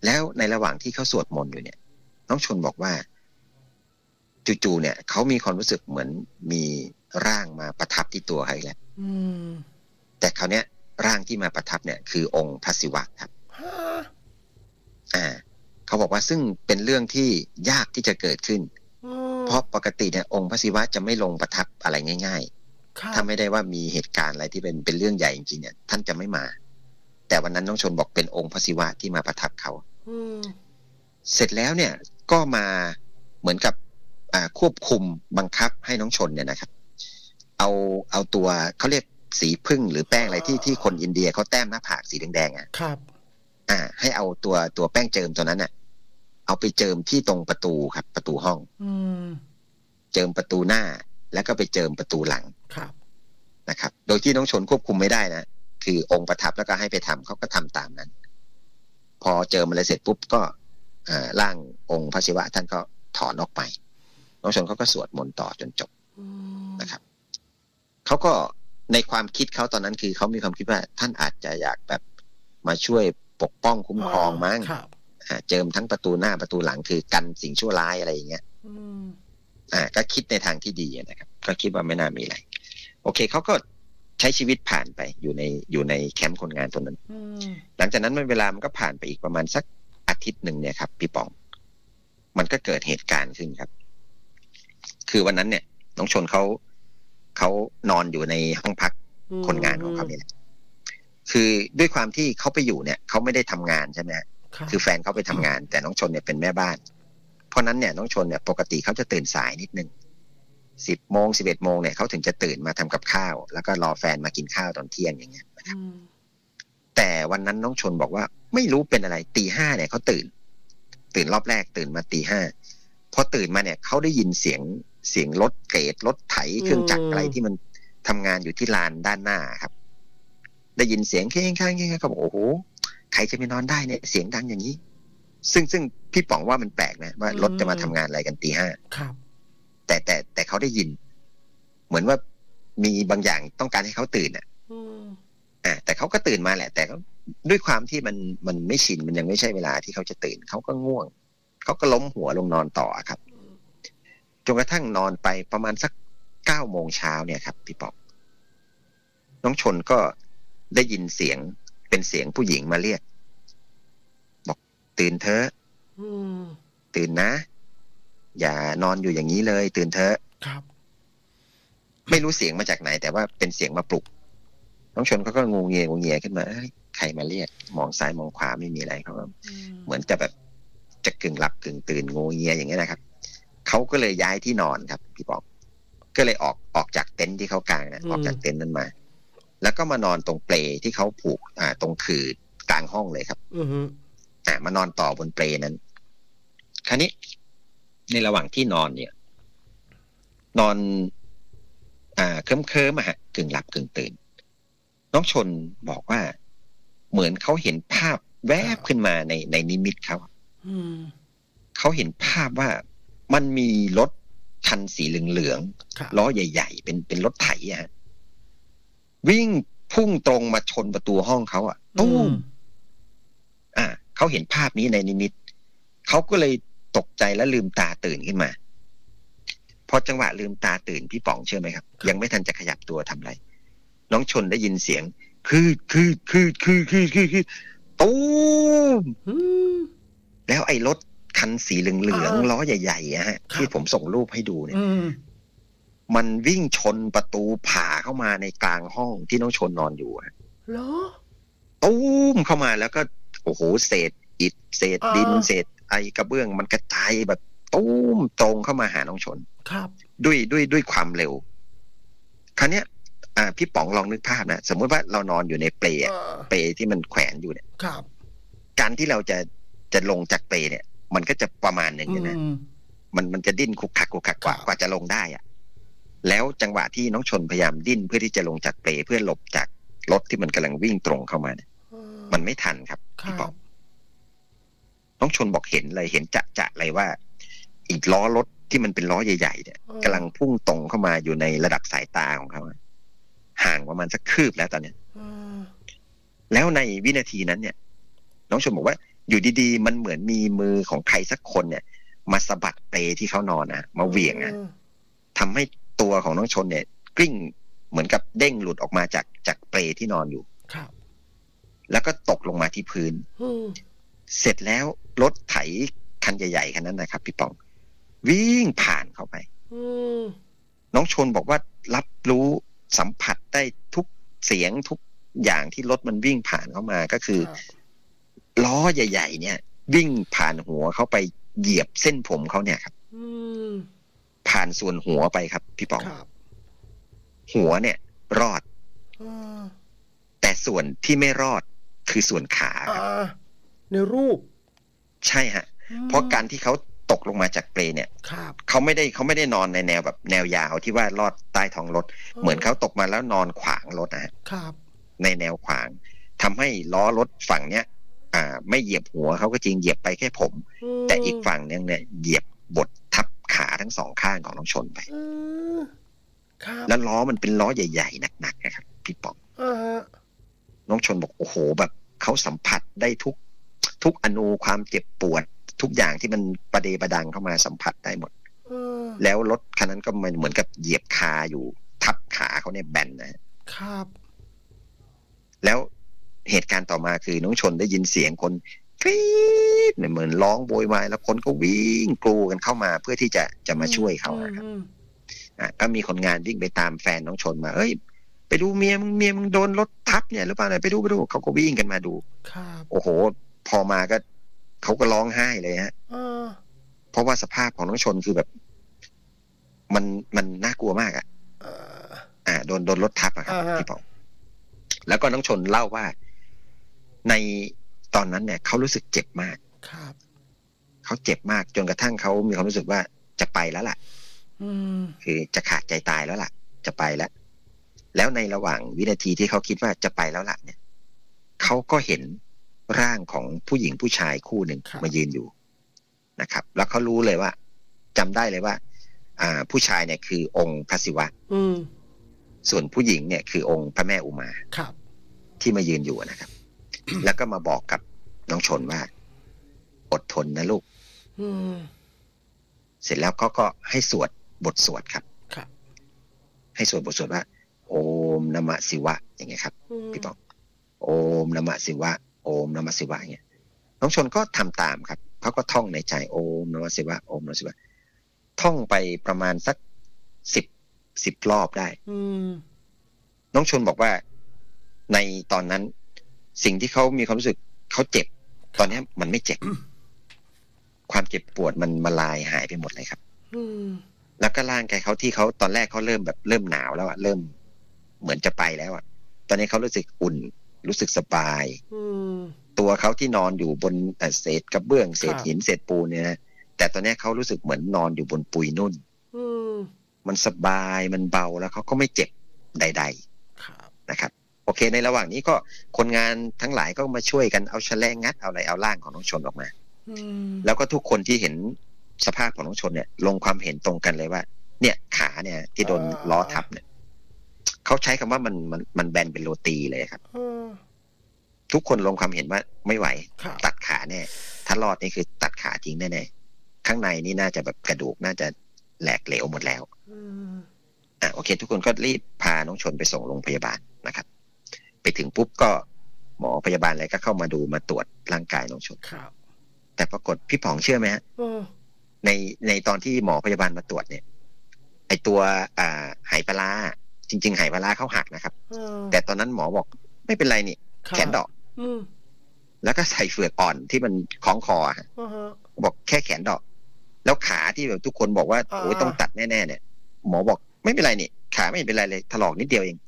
S2: แล้วในระหว่างที่เขาสวดมนต์อยู่เนี่ยน้องชนบอกว่าจู่ๆเนี่ยเขามีความรู้สึกเหมือนมีร่างมาประทับที่ตัวเขาแล้วแต่คราวเนี้ยร่างที่มาประทับเนี่ยคือองค์พระศิวะครับอ่าเขาบอกว่าซึ่งเป็นเรื่องที่ยากที่จะเกิดขึ้นเพราะปกติเนี่ยองค์พระศิวะจะไม่ลงประทับอะไรง่ายๆถ้าไม่ได้ว่ามีเหตุการณ์อะไรที่เป็นเป็นเรื่องใหญ่จริงๆเนี่ยท่านจะไม่มาแต่วันนั้นน้องชนบอกเป็นองค์พระศิวะที่มาประทับเขาเสร็จแล้วเนี่ยก็มาเหมือนกับควบคุมบังคับให้น้องชนเนี่ยนะครับเอาเอาตัวเขาเรียกสีพึ่งหรือแป้งอะไรที่ที่คนอินเดียเขาแต้มหน้าผากสีแดงๆอ่ะครับอ่าให้เอาตัวตัวแป้งเจิมตัวนั้นน่ะเอาไปเจิมที่ตรงประตูครับประตูห้องอืมเจิมประตูหน้าแล้วก็ไปเจิมประตูหลังครับนะครับโดยที่น้องชนควบคุมไม่ได้นะคือองค์ประทับแล้วก็ให้ไปทำเขาก็ทำตามนั้นพอเจิมอะไรเสร็จปุ๊บก็อ่าร่างองค์พระศิวะท่านก็ถอนออกไปน้องชนเขาก็สวดมนต์ต่อจนจบนะครับเขาก็ในความคิดเขาตอนนั้นคือเขามีความคิดว่าท่านอาจจะอยากแบบมาช่วยปกป้องคุ้มครองมั้งเจิมทั้งประตูหน้าประตูหลังคือกันสิ่งชั่วร้ายอะไรอย่างเงี้ยอ่าก็คิดในทางที่ดีนะครับก็คิดว่าไม่น่ามีอะไรโอเคเขาก็ใช้ชีวิตผ่านไปอยู่ในอยู่ในแคมป์คนงานตรงนั้นหลังจากนั้นเวลามันก็ผ่านไปอีกประมาณสักอาทิตย์หนึ่งเนี่ยครับพี่ป๋องมันก็เกิดเหตุการณ์ขึ้นครับคือวันนั้นเนี่ยน้องชนเขาเขานอนอยู่ในห้องพักคนงานของเขาเนี่ยคือด้วยความที่เขาไปอยู่เนี่ยเขาไม่ได้ทำงานใช่ไหมคือแฟนเขาไปทำงานแต่น้องชนเนี่ยเป็นแม่บ้านเพราะนั้นเนี่ยน้องชนเนี่ยปกติเขาจะตื่นสายนิดนึงสิบโมงสิบเอ็ดโมงเนี่ยเขาถึงจะตื่นมาทำกับข้าวแล้วก็รอแฟนมากินข้าวตอนเที่ยงอย่างเงี้ยนะครับแต่วันนั้นน้องชนบอกว่าไม่รู้เป็นอะไรตีห้าเนี่ยเขาตื่นตื่นรอบแรกตื่นมาตีห้าพอตื่นมาเนี่ยเขาได้ยินเสียงเสียงรถเกรดรถไถเครื่องจักรอะไรที่มันทำงานอยู่ที่ลานด้านหน้าครับได้ยินเสียงแค่ข้างๆเขาบอกโอ้โหใครจะไปนอนได้เนี่ยเสียงดังอย่างนี้ซึ่งซึ่งพี่ป๋องว่ามันแปลกนะว่ารถจะมาทำงานอะไรกันตีห้าแต่แต่แต่เขาได้ยินเหมือนว่ามีบางอย่างต้องการให้เขาตื่นอ่ะอ่าแต่เขาก็ตื่นมาแหละแต่ด้วยความที่มันมันไม่ชินมันยังไม่ใช่เวลาที่เขาจะตื่นเขาก็ง่วงเขาก็ล้มหัวลงนอนต่อครับจนกระทั่งนอนไปประมาณสักเก้าโมงเช้าเนี่ยครับพี่ป๋องน้องชนก็ได้ยินเสียงเป็นเสียงผู้หญิงมาเรียกบอกตื่นเถอะตื่นนะอย่านอนอยู่อย่างนี้เลยตื่นเถอะครับไม่รู้เสียงมาจากไหนแต่ว่าเป็นเสียงมาปลุกน้องชนเขาก็งูเงียงูเงียขึ้นมาใครมาเรียกมองซ้ายมองขวาไม่มีอะไรเขาเหมือนจะแบบจะกึ่งหลับกึ่งตื่นงูเงียอย่างเงี้ยนะครับเขาก็เลยย้ายที่นอนครับพี่ป๋องก็เลยออกออกจากเต็นท์ที่เขากางนะออกจากเต็นท์นั้นมาแล้วก็มานอนตรงเปลที่เขาผูกอ่าตรงคือกลางห้องเลยครับอ่ามานอนต่อบนเปลนั้นคราวนี้ในระหว่างที่นอนเนี่ยนอนอ่าเคลิ้มเคลิ้มอะฮะกึ่งหลับกึ่งตื่นน้องชนบอกว่าเหมือนเขาเห็นภาพแวบขึ้นมาในในนิมิตเขาเขาเห็นภาพว่ามันมีรถคันสีเหลืองๆล้อใหญ่ๆเป็นเป็นรถไถอะฮะวิ่งพุ่งตรงมาชนประตูห้องเขาอ่ะตุ้มอ่าเขาเห็นภาพนี้ในนิมิตเขาก็เลยตกใจและลืมตาตื่นขึ้นมาพอจังหวะลืมตาตื่นพี่ป๋องเชื่อไหมครับยังไม่ทันจะขยับตัวทำอะไรน้องชนได้ยินเสียงคือคือคือคือคือคือคือตุ้มแล้วไอ้รถคันสีเหลืองๆล้อใหญ่ๆอะฮะที่ผมส่งรูปให้ดูเนี่ยมันวิ่งชนประตูผ่าเข้ามาในกลางห้องที่น้องชนนอนอยู่ฮะเหรอตุ้มเข้ามาแล้วก็โอ้โหเศษอิฐเศษดินเศษไอกระเบื้องมันกระจายแบบตุ้มตรงเข้ามาหาน้องชนครับด้วยด้วยด้วยความเร็วคราวเนี้ยอ่าพี่ป๋องลองนึกภาพนะสมมติว่าเรานอนอยู่ในเปลเปลที่มันแขวนอยู่เนี่ยครับการที่เราจะจะลงจากเปลเนี่ยมันก็จะประมาณหนึ่งนะมันมันจะดิ้นคุกคักคุกคักกว่ากว่าจะลงได้อะแล้วจังหวะที่น้องชนพยายามดิ้นเพื่อที่จะลงจากเปลเพื่อหลบจากรถที่มันกำลังวิ่งตรงเข้ามาเนี่ยมันไม่ทันครับพี่ป๋องน้องชนบอกเห็นเลยเห็นจะจะเลยว่าอีกล้อรถที่มันเป็นล้อใหญ่ๆเนี่ยกำลังพุ่งตรงเข้ามาอยู่ในระดับสายตาของเขาห่างประมาณสักคืบแล้วตอนเนี้ยแล้วในวินาทีนั้นเนี่ยน้องชนบอกว่าอยู่ดีๆมันเหมือนมีมือของใครสักคนเนี่ยมาสะบัดเปลที่เขานอนนะมาเหวี่ยงนะทำให้ตัวของน้องชนเนี่ยกลิ้งเหมือนกับเด้งหลุดออกมาจากจากเปลที่นอนอยู่
S1: ครับ
S2: แล้วก็ตกลงมาที่พื้นเสร็จแล้วรถไถคันใหญ่ๆคันนั้นนะครับพี่ป๋องวิ่งผ่านเข้าไปน้องชนบอกว่ารับรู้สัมผัสได้ทุกเสียงทุกอย่างที่รถมันวิ่งผ่านเข้ามาก็คือล้อใหญ่ๆเนี่ยวิ่งผ่านหัวเขาไปเหยียบเส้นผมเขาเนี่ยครับผ่านส่วนหัวไปครับพี่ป๋องหัวเนี่ยรอดแต่ส่วนที่ไม่รอดคือส่วนขา
S1: ในรูป
S2: ใช่ฮะเพราะการที่เขาตกลงมาจากเปลเนี่ยเขาไม่ได้เขาไม่ได้นอนในแนวแบบแนวยาวที่ว่าลอดใต้ท้องรถเหมือนเขาตกมาแล้วนอนขวางรถนะฮะในแนวขวางทำให้ล้อรถฝั่งเนี้ยอ่าไม่เหยียบหัวเขาก็จริงเหยียบไปแค่ผมแต่อีกฝั่งนึงเนี่ยเหยียบบดทับขาทั้งสองข้างของน้องชนไปแล้วล้อมันเป็นล้อใหญ่ๆหนักๆนะครับพี่ป๋องน้องชนบอกโอ้โหแบบเขาสัมผัสได้ทุกทุกอนูความเจ็บปวดทุกอย่างที่มันประเดประดังเข้ามาสัมผัสได้หมดแล้วรถคันนั้นก็มันเหมือนกับเหยียบคาอยู่ทับขาเขาเนี่ยแบนนะครับแล้วเหตุการณ์ต่อมาคือน้องชนได้ยินเสียงคนกรี๊ดเหมือนร้องโวยวายแล้วคนก็วิ่งกรูกันเข้ามาเพื่อที่จะจะมาช่วยเขาครับอ่ะก็มีคนงานวิ่งไปตามแฟนน้องชนมาเอ้ยไปดูเมียมึงเมียมึงโดนรถทับเนี่ยหรือเปล่าไปดูไปดูเขาก็วิ่งกันมาดูโอ้โหพอมาก็เขาก็ร้องไห้เลยฮะเพราะว่าสภาพของน้องชนคือแบบมันมันน่ากลัวมากอ่ะอ่าโดนโดนรถทับอะครับพี่ป๋องแล้วก็น้องชนเล่าว่าในตอนนั้นเนี่ยเขารู้สึกเจ็บมากครับเขาเจ็บมากจนกระทั่งเขามีความรู้สึกว่าจะไปแล้วล่ะคือจะขาดใจตายแล้วล่ะจะไปแล้วแล้วในระหว่างวินาทีที่เขาคิดว่าจะไปแล้วล่ะเนี่ยเขาก็เห็นร่างของผู้หญิงผู้ชายคู่หนึ่งมายืนอยู่นะครับแล้วเขารู้เลยว่าจำได้เลยว่าอ่าผู้ชายเนี่ยคือองค์พระศิวะส่วนผู้หญิงเนี่ยคือองค์พระแม่อุมาที่มายืนอยู่นะครับ แล้วก็มาบอกกับน้องชนว่าอดทนนะลูกเสร็จแล้วเขาก็ให้สวดบทสวดครับให้สวดบทสวดว่าโอมนมะศิวะอย่างเงี้ยครับพี่ป๋องโอมนมะศิวะโอมนมะศิวะอย่างเงี้ยน้องชนก็ทำตามครับเขาก็ท่องในใจโอมนมะศิวะโอมนมะศิวะท่องไปประมาณสักสิบสิบรอบได้น้องชนบอกว่าในตอนนั้นสิ่งที่เขามีความรู้สึกเขาเจ็บตอนนี้มันไม่เจ็บความเจ็บปวดมันมาลายหายไปหมดเลยครับแล้วก็ร่างกายเขาที่เขาตอนแรกเขาเริ่มแบบเริ่มหนาวแล้วอะเริ่มเหมือนจะไปแล้วอะตอนนี้เขารู้สึกอุ่นรู้สึกสบายตัวเขาที่นอนอยู่บนเศษกระเบื้องเศษหินเศษปูนเนี่ยนะแต่ตอนนี้เขารู้สึกเหมือนนอนอยู่บนปุยนุ่นมันสบายมันเบาแล้วเขาก็ไม่เจ็บใดๆนะครับโอเคในระหว่างนี้ก็คนงานทั้งหลายก็มาช่วยกันเอาแฉลงงัดเอาอะไรเอาร่างของน้องชนออกมาแล้วก็ทุกคนที่เห็นสภาพของน้องชนเนี่ยลงความเห็นตรงกันเลยว่าเนี่ยขาเนี่ยที่โดนล้อทับเนี่ยเขาใช้คำว่ามันมันมันแบนเป็นโรตีเลยครับทุกคนลงความเห็นว่าไม่ไหวตัดขาเนี่ยถ้ารอดนี่คือตัดขาจริงแน่ๆข้างในนี่น่าจะแบบกระดูกน่าจะแหลกเหลวหมดแล้วอ่ะโอเคทุกคนก็รีบพาน้องชนไปส่งโรงพยาบาลนะครับไปถึงปุ๊บก็หมอพยาบาลอะไรก็เข้ามาดูมาตรวจร่างกายน้องชนแต่ปรากฏพี่ป๋องเชื่อไหมฮะในในตอนที่หมอพยาบาลมาตรวจเนี่ยไอตัวอ่าไหปลาร้าจริงๆไหปลาร้าเขาหักนะครับแต่ตอนนั้นหมอบอกไม่เป็นไรนี่แขนดอกแล้วก็ใส่เฟือกอ่อนที่มันคล้องคอฮะบอกแค่แขนดอกแล้วขาที่แบบทุกคนบอกว่าโอ้ยต้องตัดแน่ๆเนี่ยหมอบอกไม่เป็นไรนี่ขาไม่เป็นไรเลยถลอกนิดเดียวเอง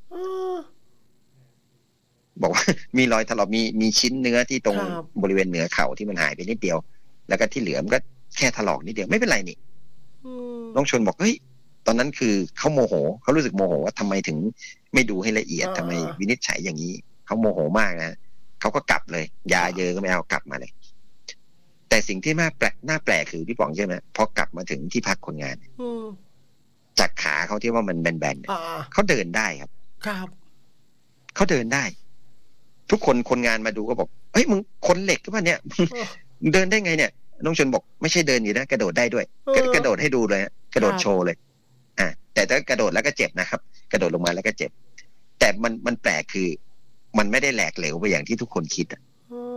S2: บอกว่ามีรอยถลอกมีมีชิ้นเนื้อที่ตรงบริเวณเหนือเข่าที่มันหายไปนิดเดียวแล้วก็ที่เหลือมันก็แค่ถลอกนิดเดียวไม่เป็นไรนี่น้องชนบอกเฮ้ยตอนนั้นคือเขาโมโหเขารู้สึกโมโหว่าทำไมถึงไม่ดูให้ละเอียดทำไมวินิจฉัยอย่างนี้เขาโมโหมากนะเขาก็กลับเลยยาเยอะก็ไม่เอากลับมาเลยแต่สิ่งที่น่าแปลกน่าแปลกคือพี่ป๋องใช่ไหมพอกลับมาถึงที่พักคนงานจากขาเขาที่ว่ามันแบนๆเขาเดินได้ครับครับเขาเดินได้ทุกคนคนงานมาดูก็บอกเอ้ยมึงคนเหล็กหรือเปล่าเนี่ยเดินได้ไงเนี่ยน้องชนบอกไม่ใช่เดินอยู่นะกระโดดได้ด้วยกระโดดให้ดูเลยกระโดดโชว์เลยอ่าแต่ถ้ากระโดดแล้วก็เจ็บนะครับกระโดดลงมาแล้วก็เจ็บแต่มันมันแปลกคือมันไม่ได้แหลกเหลวไปอย่างที่ทุกคนคิดอ่ะ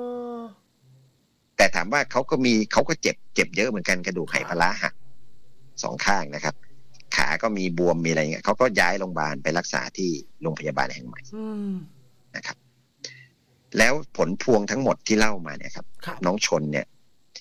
S2: แต่ถามว่าเขาก็มีเขาก็เจ็บเจ็บเยอะเหมือนกันกระดูกไหปลาร้าหักสองข้างนะครับขาก็มีบวมมีอะไรเงี้ยเขาก็ย้ายโรงพยาบาลไปรักษาที่โรงพยาบาลแห่งใหม่นะครับแล้วผลพวงทั้งหมดที่เล่ามาเนี่ยครับน้องชนเนี่ย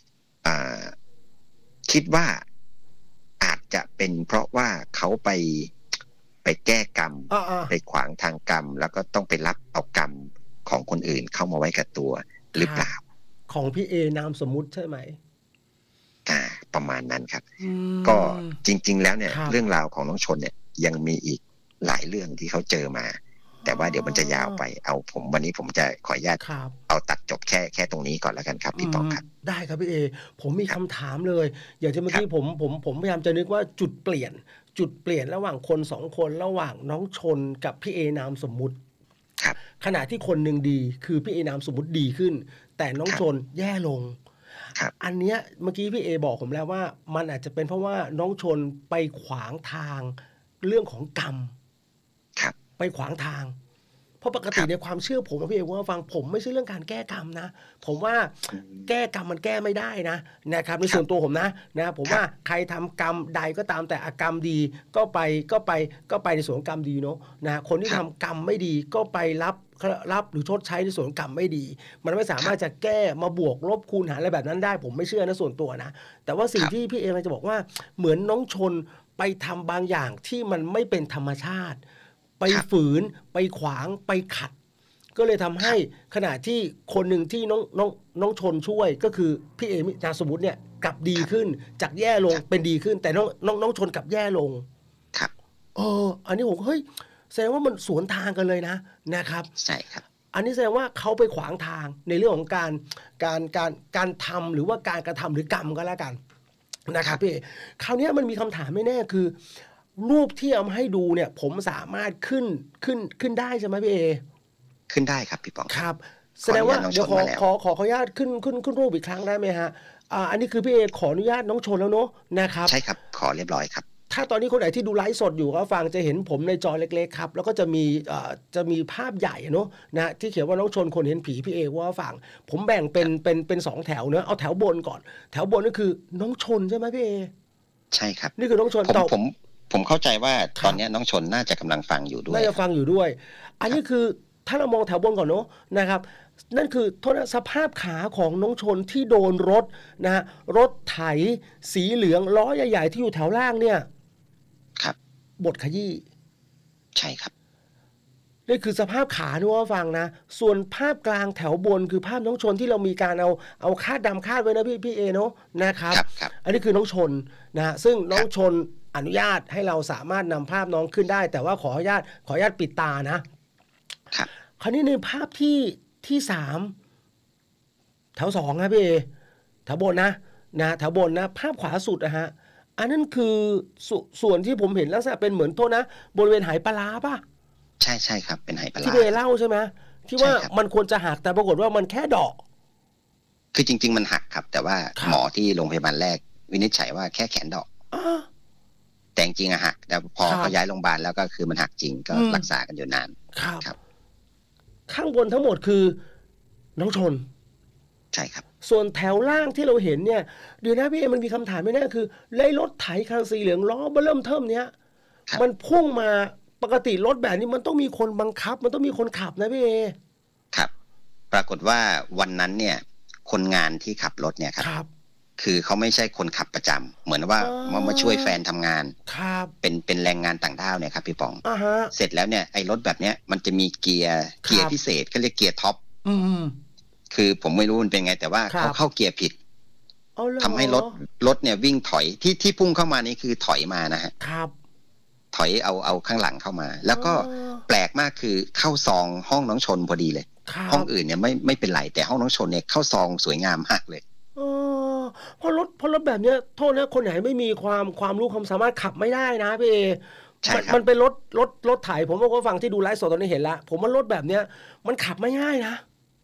S2: คิดว่าอาจจะเป็นเพราะว่าเขาไปไปแก้กรรมไปขวางทางกรรมแล้วก็ต้องไปรับเอากรรมของคนอื่นเข้ามาไว้กับตัวหรือเปล่า
S1: ของพี่เอนามสมมุติใช่ไหม
S2: อ่าประมาณนั้นครับก็จริงๆแล้วเนี่ยเรื่องราวของน้องชนเนี่ยยังมีอีกหลายเรื่องที่เขาเจอมาแต่ว่าเดี๋ยวมันจะยาวไปเอาผมวันนี้ผมจะขออนุญาตเอาตัดจบแค่แค่ตรงนี้ก่อนแล้วกันครับพี่ปองครับ
S1: ได้ครับพี่เอผมมีคำถามเลยอย่างที่เมื่อกี้ผมผมผมพยายามจะนึกว่าจุดเปลี่ยนจุดเปลี่ยนระหว่างคนสองคนระหว่างน้องชนกับพี่เอนามสมมุติขณะที่คนหนึ่งดีคือพี่เอนามสมมุติดีขึ้นแต่น้องชนแย่ลงอันเนี้ยเมื่อกี้พี่เอบอกผมแล้วว่ามันอาจจะเป็นเพราะว่าน้องชนไปขวางทางเรื่องของกรรมไปขวางทางเพราะปกติในความเชื่อผมพี่เอว่าฟังผมไม่ใช่เรื่องการแก้กรรมนะผมว่าแก้กรรมมันแก้ไม่ได้นะนะครับในส่วนตัวผมนะนะผมว่าใครทำกรรมใดก็ตามแต่อกรรมดีก็ไปก็ไปก็ไปในส่วนกรรมดีเนาะนะคนที่ทำกรรมไม่ดีก็ไปรับรับหรือชดใช้ในส่วนกรรมไม่ดีมันไม่สามารถจะแก้มาบวกลบคูณหารอะไรแบบนั้นได้ผมไม่เชื่อนะส่วนตัวนะแต่ว่าสิ่งที่พี่เอจะบอกว่าเหมือนน้องชนไปทำบางอย่างที่มันไม่เป็นธรรมชาติไปฝืนไปขวางไปขัดก็เลยทำให้ขณะที่คนหนึ่งที่น้องน้องน้องชนช่วยก็คือพี่เอนามสมมุติเนี่ยกลับดีขึ้นจากแย่ลงเป็นดีขึ้นแต่น้องน้องน้องชนกลับแย่ลง
S2: ครับ
S1: เอออันนี้ผมเฮ้ยแสดงว่ามันสวนทางกันเลยนะนะครับ
S2: ใช่ครับ
S1: อันนี้แสดงว่าเขาไปขวางทางในเรื่องของการการการการทำหรือว่าการกระทำหรือกรรมก็แล้วกันนะครับพี่คราวนี้มันมีคำถามไม่แน่คือรูปที่เอามาให้ดูเนี่ยผมสามารถขึ้นขึ้นขึ้นได้ใช่ไหมพี่เอ
S2: ขึ้นได้ครับพี่ปอง
S1: ครับแสดงว่าเดี๋ยวขอขอขอขออนุญาตขึ้นขึ้นขึ้นรูปอีกครั้งได้ไหมฮะอ่าอันนี้คือพี่เอขออนุญาตน้องชนแล้วเนาะนะครับ
S2: ใช่ครับขอเรียบร้อยครับ
S1: ถ้าตอนนี้คนไหนที่ดูไลฟ์สดอยู่ก็ฟังจะเห็นผมในจอเล็กๆครับแล้วก็จะมีเอ่อจะมีภาพใหญ่เนาะนะที่เขียนว่าน้องชนคนเห็นผีพี่เอว่าฟังผมแบ่งเป็นเป็นเป็นสองแถวเนาะเอาแถวบนก่อนแถวบนก็คือน้องชนใช่ไหมพี่เอ
S2: ใช่ครับ
S1: นี่คือน้องชน
S2: ผมผมผมเข้าใจว่าตอนนี้น้องชนน่าจะกำลังฟังอยู่ด้วย
S1: น่าจะฟังอยู่ด้วยอันนี้คือถ้าเรามองแถวบนก่อนเนาะนะครับนั่นคือโทษนะสภาพขาของน้องชนที่โดนรถนะฮะรถไถสีเหลืองล้อใหญ่ๆที่อยู่แถวล่างเนี่ย
S2: ครับ
S1: บดขยี้
S2: ใช่ครับ
S1: นี่คือสภาพขาที่ว่าฟังนะส่วนภาพกลางแถวบนคือภาพน้องชนที่เรามีการเอาเอาคาดดำคาดไว้นะพี่พี่เอเนาะนะครับอันนี้คือน้องชนนะฮะซึ่งน้องชนอนุญาตให้เราสามารถนำภาพน้องขึ้นได้แต่ว่าขออนุญาตขออนุญาตปิดตานะครับคราวนี้ในภาพที่ที่สามแถวสองครับพี่เอแถวบนนะนะแถวบนนะภาพขวาสุดนะฮะอันนั้นคือสส่วนที่ผมเห็นลักษณะเป็นเหมือนโทษนะบริเวณไหปลาร้าป่ะ
S2: ใช่ใช่ครับเป็นไหปลาร้า
S1: ที่เบเล่าใช่ไหมที่ว่ามันควรจะหักแต่ปรากฏว่ามันแค่ดอก
S2: คือจริงๆมันหักครับแต่ว่าหมอที่โรงพยาบาลแรกวินิจฉัยว่าแค่แขนดอกแต่จริงๆอะหักแต่พอเขาย้ายโรงพยาบาลแล้วก็คือมันหักจริงก็รักษากันอยู่นาน
S1: ครับข้างบนทั้งหมดคือน้องชน
S2: ใช่ครับ
S1: ส่วนแถวล่างที่เราเห็นเนี่ยเดี๋ยวนะพี่เอมันมีคำถามไม่แน่คือไล่รถไถคันสีเหลืองล้อเริ่มเทิมเนี้ยมันพุ่งมาปกติรถแบบนี้มันต้องมีคนบังคับมันต้องมีคนขับนะพี่เอ
S2: ครับปรากฏว่าวันนั้นเนี่ยคนงานที่ขับรถเนี่ยครับคือเขาไม่ใช่คนขับประจำเหมือนว่ามามาช่วยแฟนทำงานเป็นเป็นแรงงานต่างด้าวเนี่ยครับพี่ปองเสร็จแล้วเนี่ยไอ้รถแบบเนี้ยมันจะมีเกียร์เกียร์พิเศษเขาเรียกเกียร์ท็อปคือผมไม่รู้มันเป็นไงแต่ว่าเขาเข้าเกียร์ผิดทำให้รถรถเนี่ยวิ่งถอยที่ที่พุ่งเข้ามานี่คือถอยมานะฮะถอยเอาเอาข้างหลังเข้ามาแล้วก็แปลกมากคือเข้าซองห้องน้องชนพอดีเลยห้องอื่นเนี่ยไม่ไม่เป็นไรแต่ห้องน้องชนเนี่ยเข้าซองสวยงามมากเลย
S1: เพราะรถเพราะรถแบบเนี้ยโทษนะคนไหนไม่มีความความรู้ความสามารถขับไม่ได้นะพี่เอมันเป็นรถรถรถไถผมว่าก็ฟังที่ดูไลฟ์สดตอนนี้เห็นละผมว่ารถแบบเนี้ยมันขับไม่ง่ายนะ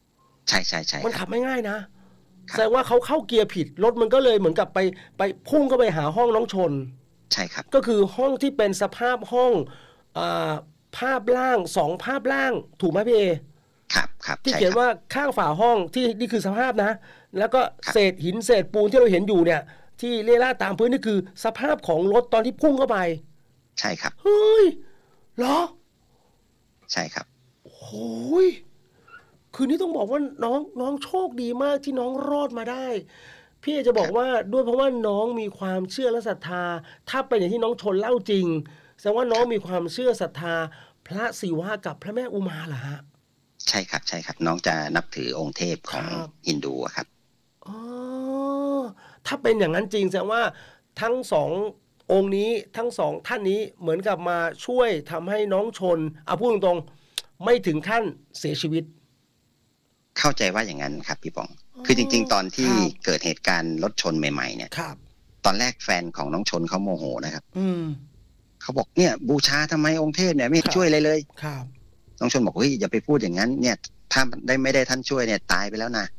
S2: ใช่ใช่ใช่
S1: มันขับไม่ง่ายนะแสดงว่าเขาเข้าเกียร์ผิดรถมันก็เลยเหมือนกับไปไปพุ่งเข้าไปหาห้องน้องชน
S2: ใช่ครับ
S1: ก็คือห้องที่เป็นสภาพห้องอ่าภาพล่างสองภาพล่างถูกไหมพี่เอ
S2: ครับครับ
S1: ที่เขียนว่าข้างฝาห้องที่นี่คือสภาพนะแล้วก็เศษหินเศษปูนที่เราเห็นอยู่เนี่ยที่เลี่ยราดตามพื้นนี่คือสภาพของรถตอนที่พุ่งเข้าไป
S2: ใช่ครับ
S1: เฮ้ยเหรอ
S2: ใช่ครับ
S1: โอ้ยคือนี่ต้องบอกว่าน้องน้องโชคดีมากที่น้องรอดมาได้พี่จะบอกว่าด้วยเพราะว่าน้องมีความเชื่อและศรัทธาถ้าเป็นอย่างที่น้องชนเล่าจริงแสดงว่าน้องมีความเชื่อศรัทธาพระศิวะกับพระแม่อุมาเหรอฮะ
S2: ใช่ครับใช่ครับน้องจะนับถือองค์เทพของฮินดูครับ
S1: อ๋อถ้าเป็นอย่างนั้นจริงแสดงว่าทั้งสององค์นี้ทั้งสองท่านนี้เหมือนกับมาช่วยทำให้น้องชนเอาพูดตรงๆไม่ถึงขั้นเสียชีวิต
S2: เข้าใจว่าอย่างนั้นครับพี่ป๋องคือจริงๆตอนที่เกิดเหตุการณ์รถชนใหม่ๆเนี่ยตอนแรกแฟนของน้องชนเขาโมโหนะครับเขาบอกเนี่ยบูชาทำไมองค์เทพเนี่ยไม่ช่วยอะไรเลยน้องชนบอกเฮ้ยอย่าไปพูดอย่างนั้นเนี่ยถ้าได้ไม่ได้ท่านช่วยเนี่ยตายไปแล้วนะ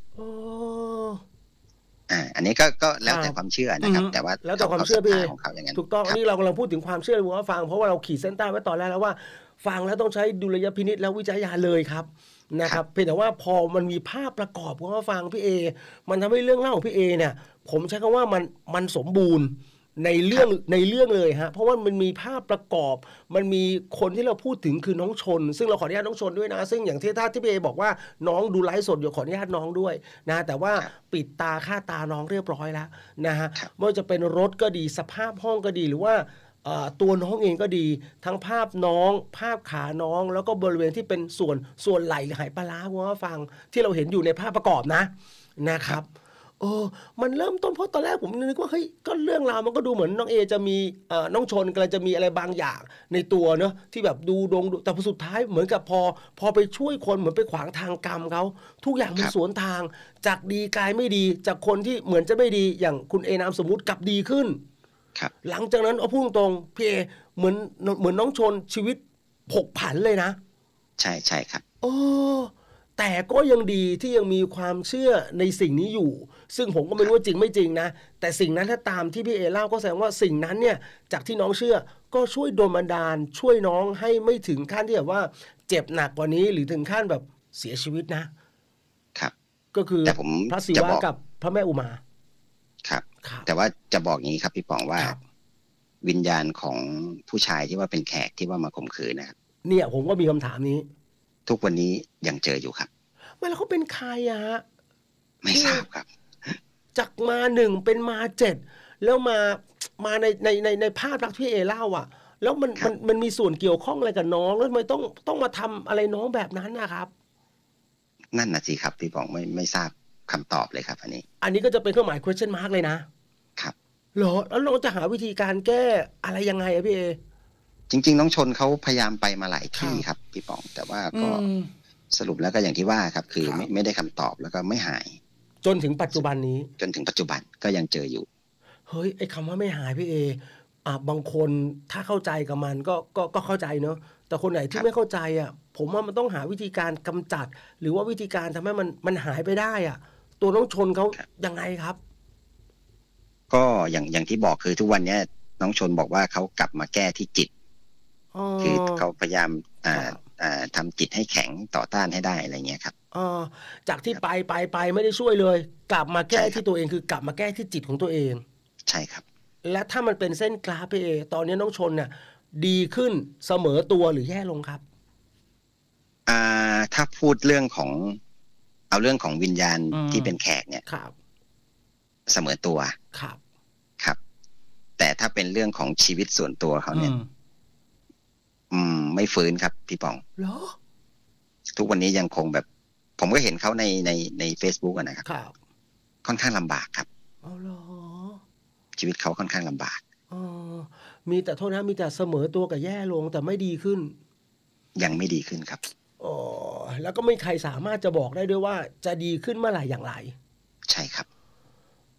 S2: อ่าอันนี้ก็ก็แล้วแต่ความเชื่อนะครับแต่ว่า
S1: แล้วแต่ความเชื่อพี่
S2: ของเขาอย่างนั้น
S1: ถูกต้องอันนี้เรากำลังพูดถึงความเชื่อว่าฟังเพราะว่าเราขีดเส้นใต้ไว้ตอนแรกแล้วว่าฟังแล้วต้องใช้ดุลยพินิจและวิจารณญาณเลยครับนะครับเพียงแต่ว่าพอมันมีภาพประกอบของว่าฟังพี่เอมันทำให้เรื่องเล่าของพี่เอเนี่ยผมใช้คำว่ามันมันสมบูรณ์ในเรื่องในเรื่องเลยฮะเพราะว่ามันมีภาพประกอบมันมีคนที่เราพูดถึงคือน้องชนซึ่งเราขออนุญาตน้องชนด้วยนะซึ่งอย่างที่ท่านที่พี่เอบอกว่าน้องดูไลฟ์สดอยู่ขออนุญาตน้องด้วยนะแต่ว่าปิดตาค่าตาน้องเรียบร้อยแล้วนะฮะไม่ว่าจะเป็นรถก็ดีสภาพห้องก็ดีหรือว่าตัวน้องเองก็ดีทั้งภาพน้องภาพขาน้องแล้วก็บริเวณที่เป็นส่วนส่วนไหล่หายปลาร้าว่าฟังที่เราเห็นอยู่ในภาพประกอบนะนะครับเออมันเริ่มต้นเพราะตอนแรกผมนึกว่าเฮ้ยก็เรื่องราวมันก็ดูเหมือนน้องเอจะมีน้องชนกำลังจะมีอะไรบางอย่างในตัวเนอะที่แบบดูดงแต่พอสุดท้ายเหมือนกับพอพอไปช่วยคนเหมือนไปขวางทางกรรมเขาทุกอย่างมันสวนทางจากดีกลายไม่ดีจากคนที่เหมือนจะไม่ดีอย่างคุณเอนามสมมุติกลับดีขึ้นหลังจากนั้นเอาพูดตรงพี่เอเหมือนเหมือนน้องชนชีวิตผกผันเลยนะ
S2: ใช่ใช่ครับ
S1: โอ้แต่ก็ยังดีที่ยังมีความเชื่อในสิ่งนี้อยู่ซึ่งผมก็ไม่รู้ว่าจริงไม่จริงนะแต่สิ่งนั้นถ้าตามที่พี่เอเล่าก็แสดงว่าสิ่งนั้นเนี่ยจากที่น้องเชื่อก็ช่วยโดนบันดาลช่วยน้องให้ไม่ถึงขั้นที่แบบว่าเจ็บหนักกว่านี้หรือถึงขั้นแบบเสียชีวิตนะครับก็คือพระศิวะกับพระแม่อุมา
S2: ครับแต่ว่าจะบอกงี้ครับพี่ป๋องว่าวิญญาณของผู้ชายที่ว่าเป็นแขกที่ว่ามาข่มขืนนะครับ
S1: เนี่ยผมก็มีคำถามนี้
S2: ทุกวันนี้ยังเจออยู่ครับ
S1: ไม่แล้วเขาเป็นใครอะฮะ
S2: ไม่ทราบครับ
S1: จากมาหนึ่งเป็นมาเจ็ดแล้วมามาในในในในภาพลักษณ์ที่เอเล่าอ่ะแล้วมันมันมันมีส่วนเกี่ยวข้องอะไรกับน้องแล้วทำไมต้องต้องมาทำอะไรน้องแบบนั้นนะครับ
S2: นั่นน่ะสิครับพี่ป๋องไม่ไม่ทราบคำตอบเลยครับอันนี้
S1: อันนี้ก็จะเป็นเครื่องหมาย question mark เลยนะครับเหรอแล้วเราจะหาวิธีการแก้อะไรยังไงอะพี่เอ
S2: จริงๆน้องชนเขาพยายามไปมาหลายที่ครับพี่ป๋องแต่ว่าก็สรุปแล้วก็อย่างที่ว่าครับคือไม่ไม่ได้คำตอบแล้วก็ไม่หาย
S1: จนถึงปัจจุบันนี้
S2: จนถึงปัจจุบันก็ยังเจออยู่
S1: เฮ้ยไอ้คำว่าไม่หายพี่เออ่ะบางคนถ้าเข้าใจกับมันก็ก็ก็เข้าใจเนอะแต่คนไหนที่ไม่เข้าใจอ่ะผมว่ามันต้องหาวิธีการกำจัดหรือว่าวิธีการทำให้มันมันหายไปได้อ่ะตัวน้องชนเขายังไงครับ
S2: ก็อย่างอย่างที่บอกคือทุกวันนี้น้องชนบอกว่าเขากลับมาแก้ที่จิตคือเขาพยายามอ่าอ่าทำจิตให้แข็งต่อต้านให้ได้อะไรเงี้ยครับ
S1: อ๋อจากที่ไปไปไปไม่ได้ช่วยเลยกลับมาแก้ที่ตัวเองคือกลับมาแก้ที่จิตของตัวเอง
S2: ใช่ครับ
S1: และถ้ามันเป็นเส้นกราฟพี่เอตอนนี้น้องชนเนี่ยดีขึ้นเสมอตัวหรือแย่ลงครับ
S2: อ่าถ้าพูดเรื่องของเอาเรื่องของวิญญาณที่เป็นแขกเนี่ย
S1: ครับ
S2: เสมอตัว
S1: ครับ
S2: ครับแต่ถ้าเป็นเรื่องของชีวิตส่วนตัวเขาเนี่ยอืมไม่ฟื้นครับพี่ป๋อง
S1: เหรอ
S2: ทุกวันนี้ยังคงแบบผมก็เห็นเขาในในใน Facebook อ่ะนะครับ
S1: ครับ
S2: ค่อนข้างลำบากครับ
S1: อ๋อเหรอ
S2: ชีวิตเขาค่อนข้างลำบาก
S1: อ๋อมีแต่โทษนะมีแต่เสมอตัวกับแย่ลงแต่ไม่ดีขึ้น
S2: ยังไม่ดีขึ้นครับ
S1: อ๋อแล้วก็ไม่ใครสามารถจะบอกได้ด้วยว่าจะดีขึ้นเมื่อไหร่อย่างไร
S2: ใช่ครับ
S1: โอ้ย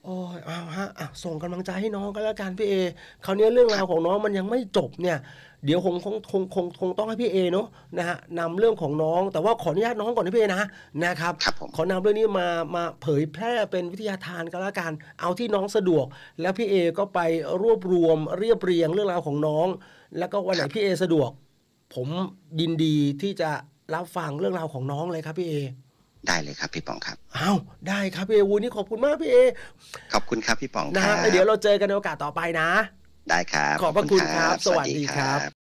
S1: อ้าวฮะอ่ะส่งกำลังใจให้น้องก็แล้วกันพี่เอคราวนี้เรื่องราวของน้องมันยังไม่จบเนี่ยเดี๋ยวคงคงคงคงคงต้องให้พี่เอเนาะนะฮะนำเรื่องของน้องแต่ว่าขออนุญาตน้องก่อนนะพี่เอนะนะครับขอนำเรื่องนี้มามาเผยแพร่เป็นวิทยาทานก็แล้วกันเอาที่น้องสะดวกแล้วพี่เอก็ไปรวบรวมเรียบเรียงเรื่องราวของน้องแล้วก็วันไหนพี่เอสะดวกผมยินดีที่จะรับฟังเรื่องราวของน้องเลยครับพี่เอ
S2: ได้เลยครับพี่ป๋องครับ
S1: อ้าวได้ครับพี่เอวันนี้ขอบคุณมากพี่เอ
S2: ขอบคุณครับพี่ป๋อง
S1: นะฮะเดี๋ยวเราเจอกันในโอกาสต่อไปนะ
S2: ได้ครับ
S1: ขอบพระคุณครับสวัสดีครับ